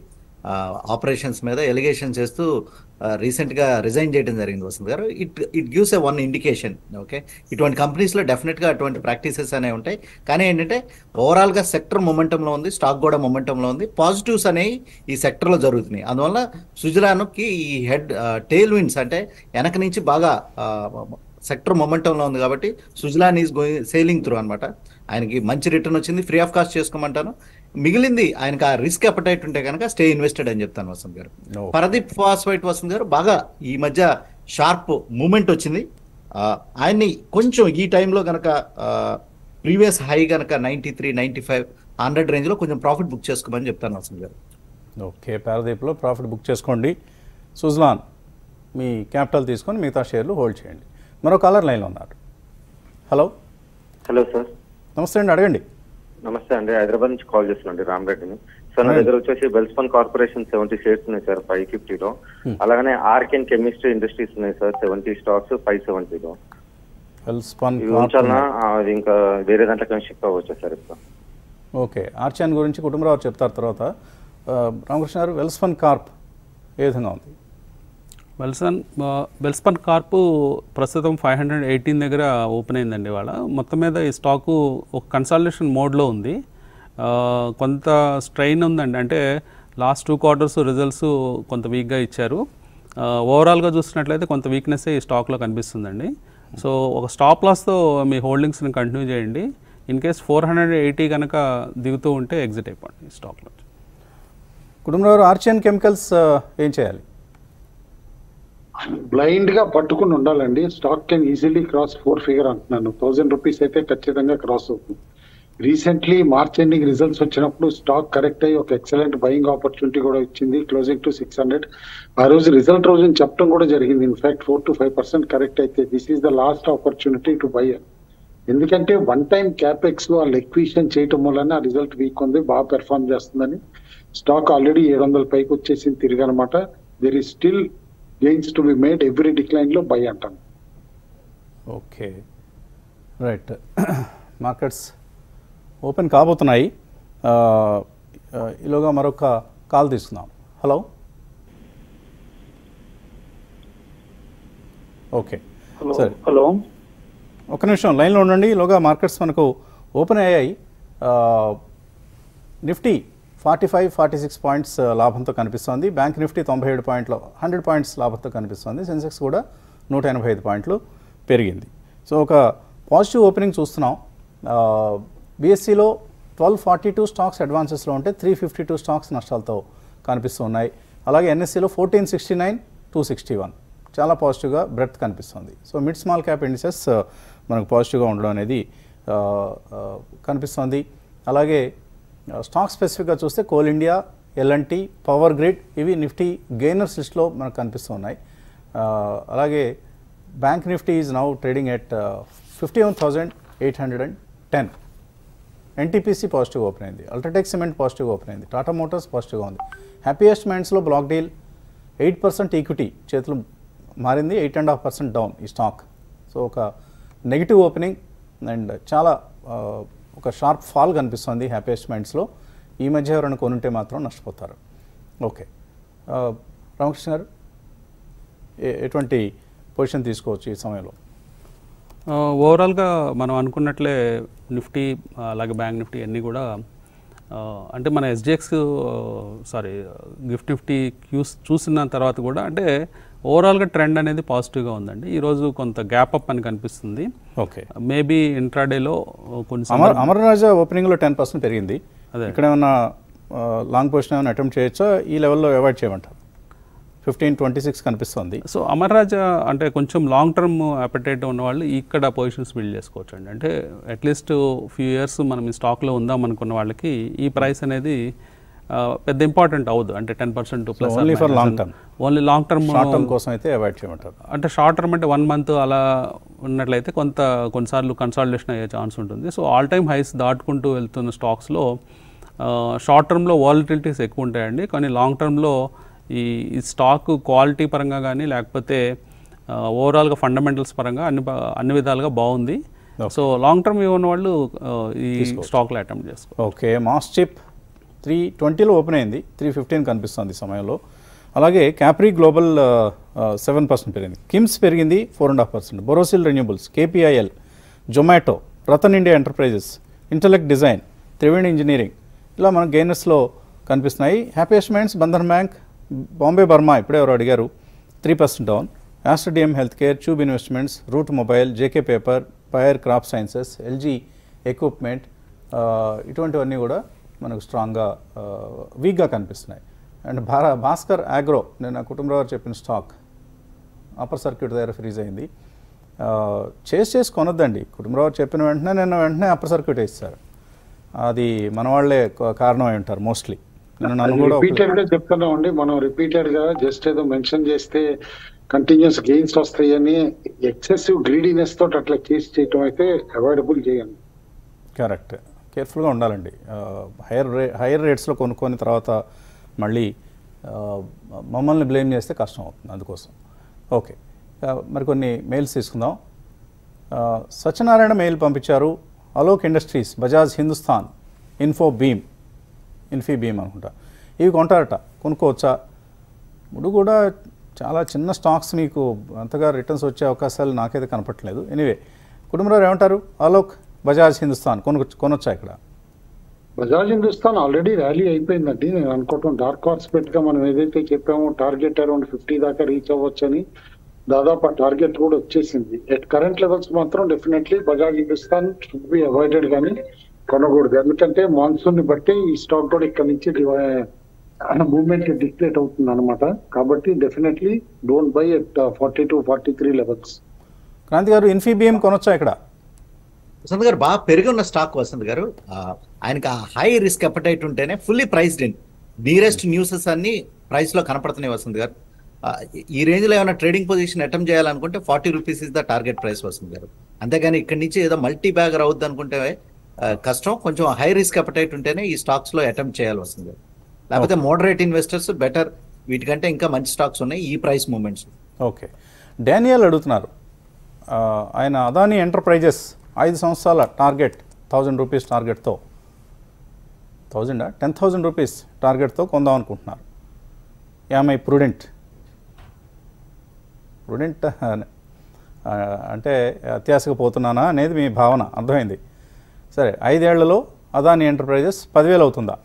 ఆపరేషన్స్ మీద ఎలిగేషన్ చేస్తూ రీసెంట్గా రిజైన్ చేయడం జరిగింది Vasant garu. It it gives a one indication. Okay, ఇటువంటి కంపెనీస్లో డెఫినెట్గా అటువంటి ప్రాక్టీసెస్ అనేవి ఉంటాయి. కానీ ఏంటంటే ఓవరాల్గా సెక్టర్ మొమెంటంలో ఉంది, స్టాక్ కూడా మొమెంటంలో ఉంది, పాజిటివ్స్ అనేవి ఈ సెక్టర్లో జరుగుతున్నాయి. అందువల్ల సుజలాన్కి ఈ హెడ్ టెయిల్ విండ్స్ అంటే వెనక నుంచి బాగా సెక్టర్ మొమెంటంలో ఉంది కాబట్టి Suzlon is going sailing through అనమాట. ఆయనకి మంచి రిటర్న్ వచ్చింది, ఫ్రీ ఆఫ్ కాస్ట్ చేసుకోమంటాను. మిగిలింది ఆయనకి ఆ రిస్క్ అపటైట్ ఉంటే కనుక స్టే ఇన్వెస్టెడ్ అని చెప్తాను వసంత్ గారు. పరదీప్ ఫాస్ఫైట్ వసంత్ గారు బాగా ఈ మధ్య షార్ప్ మూమెంట్ వచ్చింది. ఆయన్ని కొంచెం ఈ టైంలో కనుక ప్రీవియస్ హై కనుక ninety three ninety five hundred రేంజ్లో కొంచెం ప్రాఫిట్ బుక్ చేసుకోమని చెప్తాను వసంత్ గారు. ఓకే, పారదీప్లో ప్రాఫిట్ బుక్ చేసుకోండి. సుజలాన్ మీ క్యాపిటల్ తీసుకొని మిగతా షేర్లు హోల్డ్ చేయండి. మరో కాలర్ లైన్లో ఉన్నారు. హలో. Hello sir. నమస్తే అండి, అడగండి. నమస్తే అండి, హైదరాబాద్ నుంచి కాల్ చేస్తున్నాండి, రామరెడ్డిని. సార్ నా దగ్గర వచ్చేసి వెల్స్పన్ కార్పొరేషన్ సెవెంటీ షేర్స్ ఉన్నాయి సార్ ఫైవ్ ఫిఫ్టీలో. అలాగనే ఆర్కెన్ కెమిస్ట్రీ ఇండస్ట్రీస్ ఉన్నాయి సార్ సెవెంటీ స్టాక్స్ ఫైవ్ సెవెంటీలో. వెల్స్పన్ ఉంచాలన్నా అది ఇంకా వేరే దాంట్లో కానీ షిఫ్ట్ అవ్వచ్చు సార్ ఇప్పుడు. ఓకే, ఆర్కెన్ గురించి కుటుంబరావు చెప్తారు తర్వాత. రామకృష్ణ గారు, వెల్స్పన్ కార్ప్ ఏ విధంగా ఉంది? వెల్సన్ వెల్స్పన్ కార్పు ప్రస్తుతం ఫైవ్ హండ్రెడ్ ఎయిటీన్ దగ్గర ఓపెన్ అయిందండి ఇవాళ. మొత్తం మీద ఈ స్టాకు ఒక కన్సాలిడేషన్ మోడ్లో ఉంది. కొంత స్ట్రెయిన్ ఉందండి, అంటే లాస్ట్ టూ క్వార్టర్స్ రిజల్ట్స్ కొంత వీక్గా ఇచ్చారు. ఓవరాల్గా చూసినట్లయితే కొంత వీక్నెస్ ఈ స్టాక్లో కనిపిస్తుందండి. సో ఒక స్టాప్ లాస్తో మీ హోల్డింగ్స్ని కంటిన్యూ చేయండి. In case four hundred eighty కనుక దిగుతూ ఉంటే ఎగ్జిట్ అయిపోండి ఈ స్టాక్లో. కుటుంబంలో ఆర్చియన్ కెమికల్స్ ఏం చేయాలి? బ్లైండ్ గా పట్టుకుని ఉండాలండి. Stock can easily cross four figure అంటున్నాను. థౌసండ్ రూపీస్ అయితే ఖచ్చితంగా క్రాస్ అవుతుంది. రీసెంట్లీ మార్చ్ ఎండింగ్ రిజల్ట్స్ వచ్చినప్పుడు స్టాక్ కరెక్ట్ అయ్యి ఒక ఎక్సలెంట్ బయింగ్ ఆపర్చునిటీ కూడా ఇచ్చింది, క్లోజింగ్ టు సిక్స్ హండ్రెడ్. ఆ రోజు రిజల్ట్ రోజు చెప్పడం కూడా జరిగింది. In fact four to five percent correct అయితే this is the last opportunity to buy. ఎందుకంటే వన్ టైం క్యాపెక్స్ వాళ్ళు ఎక్విషన్ చేయటం వలన ఆ రిజల్ట్ వీక్ ఉంది, బాగా పెర్ఫార్మ్ చేస్తుందని. స్టాక్ ఆల్రెడీ ఏడు వందల పైకి వచ్చేసింది తిరిగి అనమాట. There is still gains to be made, every decline లో బై అంటాను. Okay, right. మార్కెట్స్ ఓపెన్ కాబోతున్నాయి. ఈలోగా మరొక కాల్ తీసుకుందాం. హలో. ఓకే సరే, హలో, ఒక నిమిషం లైన్లో ఉండండి. ఈలోగా మార్కెట్స్ మనకు ఓపెన్ అయ్యాయి. Nifty forty five forty six points లాభంతో కనిపిస్తోంది. బ్యాంక్ నిఫ్టీ తొంభై ఏడు పాయింట్లో హండ్రెడ్ పాయింట్స్ లాభంతో కనిపిస్తోంది. సెన్సెక్స్ కూడా నూట ఎనభై ఐదు పాయింట్లు పెరిగింది. సో ఒక పాజిటివ్ ఓపెనింగ్ చూస్తున్నాం. బీఎస్సీలో ట్వెల్వ్ ఫార్టీ టూ స్టాక్స్ అడ్వాన్సెస్లో ఉంటే త్రీ ఫిఫ్టీ టూ స్టాక్స్ నష్టాలతో కనిపిస్తున్నాయి. అలాగే ఎన్ఎస్సీలో fourteen sixty nine two sixty one చాలా పాజిటివ్గా బ్రెడ్త్ కనిపిస్తుంది. So mid small cap indices మనకు పాజిటివ్గా ఉండడం అనేది కనిపిస్తుంది. అలాగే స్టాక్ స్పెసిఫిక్గా చూస్తే Coal India, L and T, power grid ఇవి నిఫ్టీ గెయినర్స్ లిస్ట్లో మనకు కనిపిస్తున్నాయి. అలాగే bank Nifty is now trading at fifty one thousand eight hundred and ten. NTPC positive open అయింది. అల్ట్రాటెక్ సిమెంట్ పాజిటివ్ ఓపెన్ అయింది. టాటా మోటార్స్ పాజిటివ్గా ఉంది. హ్యాపీయెస్ట్ మైండ్స్లో block deal eight percent equity చేతులు మారింది, eight and half percent down ఈ stock. So ఒక negative opening and చాలా ఒక షార్ప్ ఫాల్ కనిపిస్తుంది హ్యాపీయెస్ట్ మైండ్స్లో. ఈ మధ్య ఎవరైనా కొనుంటే మాత్రం నష్టపోతారు. ఓకే, రామకృష్ణ గారు ఎటువంటి పొజిషన్ తీసుకోవచ్చు ఈ సమయంలో? ఓవరాల్గా మనం అనుకున్నట్లే నిఫ్టీ అలాగే బ్యాంక్ నిఫ్టీ అన్నీ కూడా అంటే మన SGX sorry GIFT Nifty cues చూసిన తర్వాత కూడా అంటే ఓవరాల్గా ట్రెండ్ అనేది పాజిటివ్గా ఉందండి. ఈరోజు కొంత గ్యాప్ అప్ అని కనిపిస్తుంది. ఓకే, మేబీ ఇంట్రాడేలో కొన్ని అమర్ అమర్ రాజా ఓపెనింగ్లో టెన్ పర్సెంట్ పెరిగింది. అదే ఇక్కడ ఏమన్నా లాంగ్ పొజిషన్ ఏమైనా అటెంప్ట్ చేయొచ్చా? ఈ లెవెల్లో అవాయిడ్ చేయమంటారు? ఫిఫ్టీన్ ట్వంటీ సిక్స్ కనిపిస్తుంది. సో అమర్ రాజా అంటే కొంచెం లాంగ్ టర్మ్ అపెటైట్ ఉన్న వాళ్ళు ఇక్కడ పొజిషన్స్ బిల్డ్ చేసుకోవచ్చు అండి. అంటే అట్లీస్ట్ ఫ్యూ ఇయర్స్ మనం ఈ స్టాక్లో ఉందాం అనుకున్న వాళ్ళకి ఈ ప్రైస్ అనేది పెద్ద ఇంపార్టెంట్ అవ్వదు. అంటే ten percent plus only for long term, only long term term కోసం అయితే అవాయిడ్ చేయమంటారు. అంటే షార్ట్ టర్మ్ అంటే వన్ మంత్ అలా ఉన్నట్లయితే కొంత కొన్నిసార్లు కన్సాలిడేషన్ అయ్యే ఛాన్స్ ఉంటుంది. సో ఆల్ టైమ్ హైస్ దాటుకుంటూ వెళ్తున్న స్టాక్స్లో షార్ట్ టర్మ్లో వాలటిలిటీస్ ఎక్కువ ఉంటాయండి. కానీ లాంగ్ టర్మ్లో ఈ స్టాక్ క్వాలిటీ పరంగా కానీ లేకపోతే ఓవరాల్గా ఫండమెంటల్స్ పరంగా అన్ని అన్ని విధాలుగా బాగుంది. సో లాంగ్ టర్మ్ ఇవ్వని వాళ్ళు ఈ స్టాక్లో అటెంప్ట్ చేసుకో. ఓకే, మాస్ చిప్ త్రీ ట్వంటీలో ఓపెన్ అయింది, త్రీ ఫిఫ్టీన్ కనిపిస్తుంది ఈ సమయంలో. అలాగే క్యాప్రీ గ్లోబల్ సెవెన్ పర్సెంట్ పెరిగింది, కిమ్స్ పెరిగింది four and half percent, Borosil Renewables, KPIL, Zomato, Ratan India Enterprises, Intellect Design, Triveni Engineering ఇలా మన గెయినర్స్లో కనిపిస్తున్నాయి. Happiest Minds, Bandhan Bank, Bombay Burmah ఇప్పుడే ఎవరు అడిగారు త్రీ పర్సెంట్ డౌన్, ఆస్ట్రడియం Health Care, Tube Investments, Route Mobile, JK Paper, Bayer Crop Sciences, Elgi Equipment ఇటువంటివన్నీ కూడా మనకు స్ట్రాంగ్గా వీక్గా కనిపిస్తున్నాయి. అండ్ భార భాస్కర్ ఆగ్రో నేను కుటుంబరావు చెప్పిన స్టాక్ అప్పర్ సర్క్యూట్ దగ్గర ఫ్రీజ్ అయింది. చేసి చేసి కొనొద్దండి, కుటుంబరావు చెప్పిన వెంటనే నేను వెంటనే అప్పర్ సర్క్యూట్ వేస్తారు, అది మన వాళ్ళే కారణం అయి ఉంటారు మోస్ట్లీ. నేను నన్ను కూడా రిపీటెడ్గా చెప్తున్నాం అండి, మనం రిపీటెడ్గా జస్ట్ ఏదో మెన్షన్ చేస్తే కంటిన్యూస్ గెయిన్స్ వస్తాయని ఎక్సెసివ్ గ్రీడీనెస్ తోటి అట్లా కేసు చేయటం అయితే అవాయిడబుల్ చేయండి. కరెక్ట్, కేర్ఫుల్గా ఉండాలండి. హైయర్ రే హైయర్ రేట్స్లో కొనుక్కొని తర్వాత మళ్ళీ మమ్మల్ని బ్లేమ్ చేస్తే కష్టం అవుతుంది, అందుకోసం. ఓకే, మరి కొన్ని మెయిల్స్ తీసుకుందాం. సత్యనారాయణ మెయిల్ పంపించారు, అలోక్ ఇండస్ట్రీస్, బజాజ్ హిందుస్థాన్, ఇన్ఫో బీమ్, ఇన్ఫీ బీమ్ అనుకుంటా, ఇవి కొంటారట, కొనుక్కోవచ్చా? ఇప్పుడు కూడా చాలా చిన్న స్టాక్స్, మీకు అంతగా రిటర్న్స్ వచ్చే అవకాశాలు నాకైతే కనపట్లేదు. ఎనీవే, కుటుంబరావు ఏమంటారు? అలోక్, బజాజ్ హిందుస్థాన్ కొను కొనొచ్చా ఇక్కడ? బజాజ్ హిందుస్థాన్ ఆల్రెడీ ర్యాలీ అయిపోయిందండి. నేను అనుకోవటం డార్క్ హార్స్ పెట్టుగా మనం ఏదైతే చెప్పామో టార్గెట్ అరౌండ్ ఫిఫ్టీ దాకా రీచ్ అవ్వచ్చని, దాదాపు ఆ టార్గెట్ కూడా వచ్చేసింది. ఎట్ కరెంట్ లెవెల్స్ మాత్రం definitely Bajaj Hindusthan should be avoided కానీ కొనకూడదు. ఎందుకంటే మాన్సూన్ ని బట్టి ఈ స్టాక్ కూడా ఇక్కడ నుంచి మూవ్మెంట్ డిక్టేట్ అవుతుంది అనమాట. కాబట్టి definitely don't buy at forty two forty three levels. Kranti garu, Infibeam కొనొచ్చా ఇక్కడ? వసంత్ గారు, బాగా పెరిగి ఉన్న స్టాక్ వసంత్ గారు. ఆయనకి ఆ హై రిస్క్ అపెటైట్ ఉంటేనే fully priced in, nearest news అన్ని ప్రైస్ లో కనపడుతున్నాయి వసంత్ గారు. ఈ రేంజ్ లో ఏమైనా ట్రేడింగ్ పొజిషన్ అటెంప్ట్ చేయాలనుకుంటే forty rupees is the target price Vasant garu. అంతేగాని ఇక్కడి నుంచి ఏదో మల్టీ బ్యాగ్ అవుద్ది అనుకుంటే కష్టం. కొంచెం హై రిస్క్ అపెటైట్ ఉంటేనే ఈ స్టాక్స్ లో అటెంప్ట్ చేయాలి వసంత్ గారు. లేకపోతే మోడరేట్ ఇన్వెస్టర్స్ బెటర్, వీటికంటే ఇంకా మంచి స్టాక్స్ ఉన్నాయి ఈ ప్రైస్ మూమెంట్స్. ఓకే, డానియల్ అడుగుతున్నారు, ఆయన అదానీ ఎంటర్ప్రైజెస్ ఐదు సంవత్సరాల టార్గెట్ థౌజండ్ రూపీస్ టార్గెట్తో, థౌజండా టెన్ థౌజండ్ రూపీస్ టార్గెట్తో కొందాం అనుకుంటున్నారు. యామై ప్రుడెంట్ ప్రుడెంట్ అంటే అత్యాశకు పోతున్నానా అనేది మీ భావన, అర్థమైంది. సరే, ఐదేళ్లలో అదానీ ఎంటర్ప్రైజెస్ పదివేలు అవుతుందా?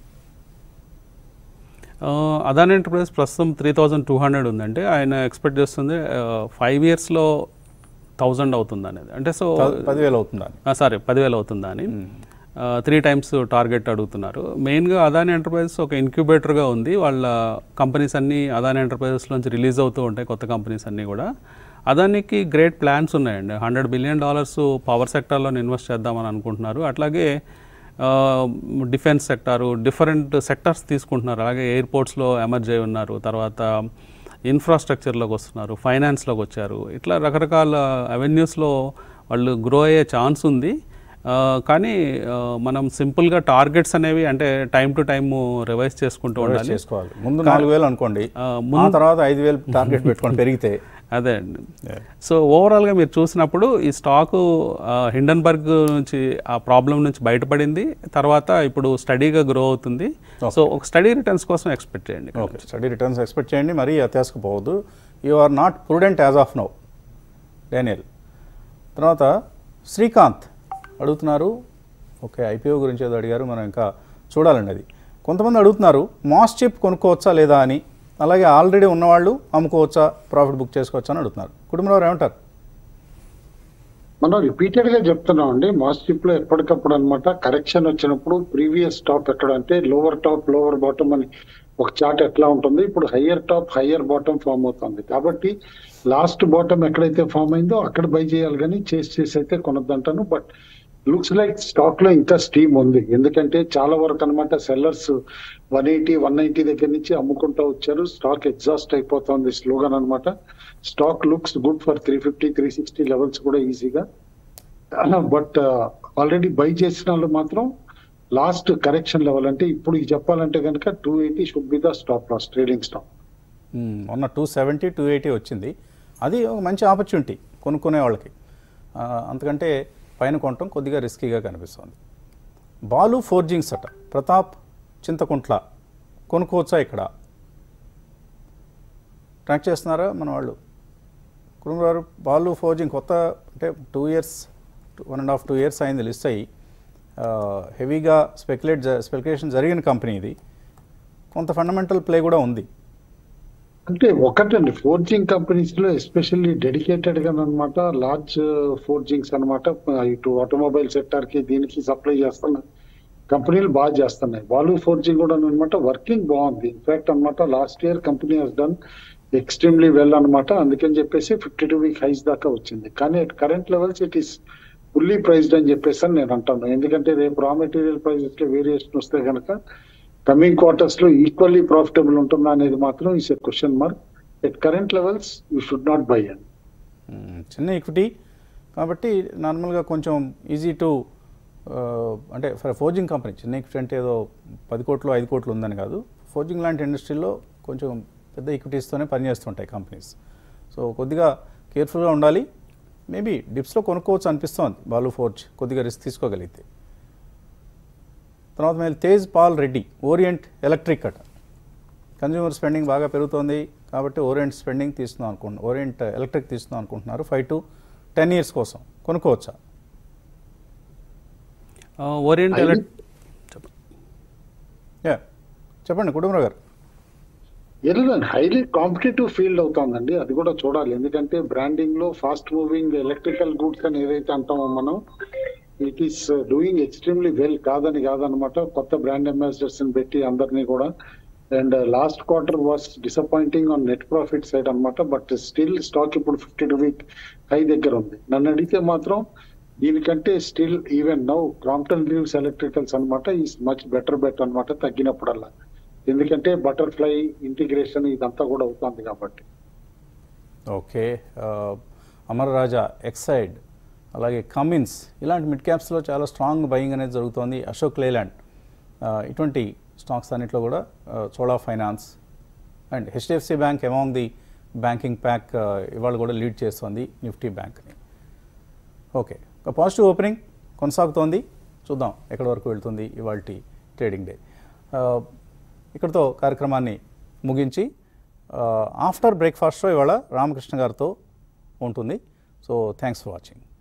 అదానీ ఎంటర్ప్రైజెస్ ప్రస్తుతం త్రీ థౌజండ్ టూ హండ్రెడ్ ఉందంటే ఆయన ఎక్స్పెక్ట్ చేస్తుంది ఫైవ్ ఇయర్స్లో థౌజండ్ అవుతుంది అనేది. అంటే సో పదివేలు అవుతుందా? సారీ పదివేలు అవుతుందా అని త్రీ టైమ్స్ టార్గెట్ అడుగుతున్నారు. మెయిన్గా అదానీ ఎంటర్ప్రైజెస్ ఒక ఇన్క్యుబేటర్గా ఉంది. వాళ్ళ కంపెనీస్ అన్నీ అదానీ ఎంటర్ప్రైజెస్లోంచి రిలీజ్ అవుతూ ఉంటాయి, కొత్త కంపెనీస్ అన్నీ కూడా. అదానికి గ్రేట్ ప్లాన్స్ ఉన్నాయండి. హండ్రెడ్ బిలియన్ డాలర్స్ పవర్ సెక్టార్లో ఇన్వెస్ట్ చేద్దామని అనుకుంటున్నారు. అట్లాగే డిఫెన్స్ సెక్టారు, డిఫరెంట్ సెక్టార్స్ తీసుకుంటున్నారు. అలాగే ఎయిర్పోర్ట్స్లో ఎమర్జ్ అయి ఉన్నారు, తర్వాత ఇన్ఫ్రాస్ట్రక్చర్లోకి వస్తున్నారు, ఫైనాన్స్లోకి వచ్చారు. ఇట్లా రకరకాల అవెన్యూస్లో వాళ్ళు గ్రో అయ్యే ఛాన్స్ ఉంది. కానీ మనం సింపుల్గా టార్గెట్స్ అనేవి అంటే టైం టు టైమ్ రివైజ్ చేసుకుంటూ ఉండాలి. చేసుకోవాలి. ముందు నాలుగు వేలు అనుకోండి, ముందు తర్వాత ఐదు వేలు టార్గెట్ పెట్టుకొని పెరిగితే అదే అండి. సో ఓవరాల్గా మీరు చూసినప్పుడు ఈ స్టాకు హిండన్బర్గ్ నుంచి ఆ ప్రాబ్లం నుంచి బయటపడింది, తర్వాత ఇప్పుడు స్టడీగా గ్రో అవుతుంది. సో ఒక స్టడీ రిటర్న్స్ కోసం ఎక్స్పెక్ట్ చేయండి. ఓకే, స్టడీ రిటర్న్స్ ఎక్స్పెక్ట్ చేయండి, మరీ అత్యాశకు పోవద్దు. You are not prudent as of now, Daniel. తర్వాత శ్రీకాంత్ అడుగుతున్నారు, ఓకే ఐపీఓ గురించి ఏదో అడిగారు, మనం ఇంకా చూడాలండి అది. కొంతమంది అడుగుతున్నారు మాస్ చిప్ కొనుక్కోవచ్చా లేదా అని, అలాగే ఆల్రెడీ ఉన్నవాళ్ళు అమ్ముకోవచ్చా, ప్రాఫిట్ బుక్ చేసుకోవచ్చా అని అడుగుతున్నారు. కుటుంబంలో ఏమంటారు? మనం రిపీటెడ్ గా చెప్తున్నాం అండి, మాస్ చిప్ లో ఎప్పటికప్పుడు అనమాట కరెక్షన్ వచ్చినప్పుడు ప్రీవియస్ టాప్ ఎక్కడ అంటే లోవర్ టాప్ లోవర్ బాటమ్ అని ఒక చార్ట్ ఎట్లా ఉంటుంది, ఇప్పుడు higher top higher bottom form అవుతుంది. కాబట్టి లాస్ట్ బాటమ్ ఎక్కడైతే ఫామ్ అయిందో అక్కడ బై చేయాలి, కానీ చేసి చేసి అయితే కొనొద్దంటాను. బట్ లుక్స్ లైక్ స్టాక్ లో ఇంకా స్టీమ్ ఉంది, ఎందుకంటే చాలా వరకు అనమాట sellers one eighty one ninety దగ్గర నుంచి అమ్ముకుంటూ వచ్చారు. స్టాక్ ఎగ్జాస్ట్ అయిపోతుంది స్లోగా అనమాట. Stock looks good for three fifty three sixty levels కూడా ఈజీగా. బట్ ఆల్రెడీ బై చేసిన వాళ్ళు మాత్రం లాస్ట్ కరెక్షన్ లెవెల్ అంటే ఇప్పుడు చెప్పాలంటే కనుక two eighty should be the stop loss trading stock. మొన్న టూ సెవెంటీ టూ ఎయిటీ వచ్చింది, అది ఒక మంచి ఆపర్చునిటీ కొనుక్కునే వాళ్ళకి. అంతకంటే పైన కొనటం కొద్దిగా రిస్కీగా కనిపిస్తుంది. బాలు ఫోర్జింగ్స్ అట, ప్రతాప్ చింతకుంట్ల కొనుక్కోవచ్చా ఇక్కడ? ట్రాక్ చేస్తున్నారా మన వాళ్ళు? కుటుంబ గారు, బాలు ఫోర్జింగ్ కొత్త అంటే two years one and half two years అయింది లిస్ట్ అయ్యి, హెవీగా స్పెక్యులేట్ స్పెక్యులేషన్ జరిగిన కంపెనీ ఇది. కొంత ఫండమెంటల్ ప్లే కూడా ఉంది. అంటే ఒకటండి, ఫోర్జింగ్ కంపెనీస్ లో ఎస్పెషల్లీ డెడికేటెడ్ గా అనమాట లార్జ్ ఫోర్జింగ్స్ అనమాట ఇటు ఆటోమొబైల్ సెక్టార్ కి దీనికి సప్లై చేస్తున్న కంపెనీలు బాగా చేస్తున్నాయి. బాలు ఫోర్జింగ్ కూడా అనమాట వర్కింగ్ బాగుంది. ఇన్ఫాక్ట్ అనమాట last year company has done extremely well అనమాట. అందుకని చెప్పేసి ఫిఫ్టీ టూ వీక్ హైస్ దాకా వచ్చింది. కానీ at current levels it is fully priced అని చెప్పేసి అని నేను అంటాను. ఎందుకంటే రేపు రా మెటీరియల్ ప్రైజెస్ లో వేరియేషన్ వస్తే కనుక కమింగ్ క్వార్టర్స్ లో ఈక్వల్లీ ప్రాఫిటబుల్ ఉంటుందా అనేది మాత్రం is a question mark. At current levels you should not buy అని. చిన్న ఈక్విటీ కాబట్టి నార్మల్గా కొంచెం ఈజీ టు అంటే ఫర్ ఫోర్జింగ్ కంపెనీ చిన్న ఈక్విటీ అంటే ఏదో పది కోట్లు ఐదు కోట్లు ఉందని కాదు. ఫోర్జింగ్ లాంటి ఇండస్ట్రీలో కొంచెం పెద్ద ఈక్విటీస్తోనే పనిచేస్తుంటాయి కంపెనీస్. సో కొద్దిగా కేర్ఫుల్గా ఉండాలి. మేబీ డిప్స్లో కొనుక్కోవచ్చు అనిపిస్తోంది బాలు ఫోర్జ్ కొద్దిగా రిస్క్ తీసుకోగలిగితే. తర్వాత మళ్ళీ తేజ్ పాల్ రెడ్డి ఓరియంట్ ఎలక్ట్రిక్ అట. కన్జ్యూమర్ స్పెండింగ్ బాగా పెరుగుతోంది కాబట్టి ఓరియంట్ స్పెండింగ్ తీసుకుందాం అనుకుంటున్నాను ఓరియంట్ ఎలక్ట్రిక్ తీసుకుందాం అనుకుంటున్నారు. ఫైవ్ టు టెన్ ఇయర్స్ కోసం కొనుక్కోవచ్చా? ఓరియంట్ చెప్పండి కుటుంబరావు గారు. ఎల్లండి హైలీ కాంపిటేటివ్ ఫీల్డ్ అవుతుందండి, అది కూడా చూడాలి. ఎందుకంటే బ్రాండింగ్ లో ఫాస్ట్ మూవింగ్ ఎలక్ట్రికల్ గూడ్స్ అని ఏదైతే అంటామో మనం, it is doing extremely well. కాదని కాదనమాట, కొత్త బ్రాండ్ అంబాసిడర్స్ ని పెట్టి అందరినీ కూడా. And last quarter was disappointing on net profit side అనమాట. బట్ స్టిల్ స్టాక్ ఇప్పుడు ఫిఫ్టీ టూ వీక్ హై దగ్గర ఉంది. నన్ను అడిగితే మాత్రం దీనికంటే still even now Crompton Greaves Electricals అనమాట ఈస్ మచ్ బెటర్ బెట్ అనమాట తగ్గినప్పుడల్లా. ఎందుకంటే బటర్ఫ్లై ఇంటిగ్రేషన్ ఇదంతా కూడా అవుతుంది కాబట్టి. ఓకే, అమర్ రాజా, ఎక్సైడ్, అలాగే కమిన్స్ ఇలాంటి మిడ్ క్యాప్స్లో చాలా స్ట్రాంగ్ బయింగ్ అనేది జరుగుతోంది. అశోక్ లేలాండ్ ఇటువంటి స్టాక్స్ అన్నింటిలో కూడా Chola Finance and HDFC Bank among the banking pack ఇవాళ కూడా లీడ్ చేస్తోంది నిఫ్టీ బ్యాంక్ని. ఓకే, ఒక పాజిటివ్ ఓపెనింగ్ కొనసాగుతోంది. చూద్దాం ఎక్కడి వరకు వెళ్తుంది ఇవాళ ట్రేడింగ్ డే. ఇక్కడితో కార్యక్రమాన్ని ముగించి ఆఫ్టర్ బ్రేక్ఫాస్ట్ షో ఇవాళ రామకృష్ణ గారితో ఉంటుంది. So thanks for watching.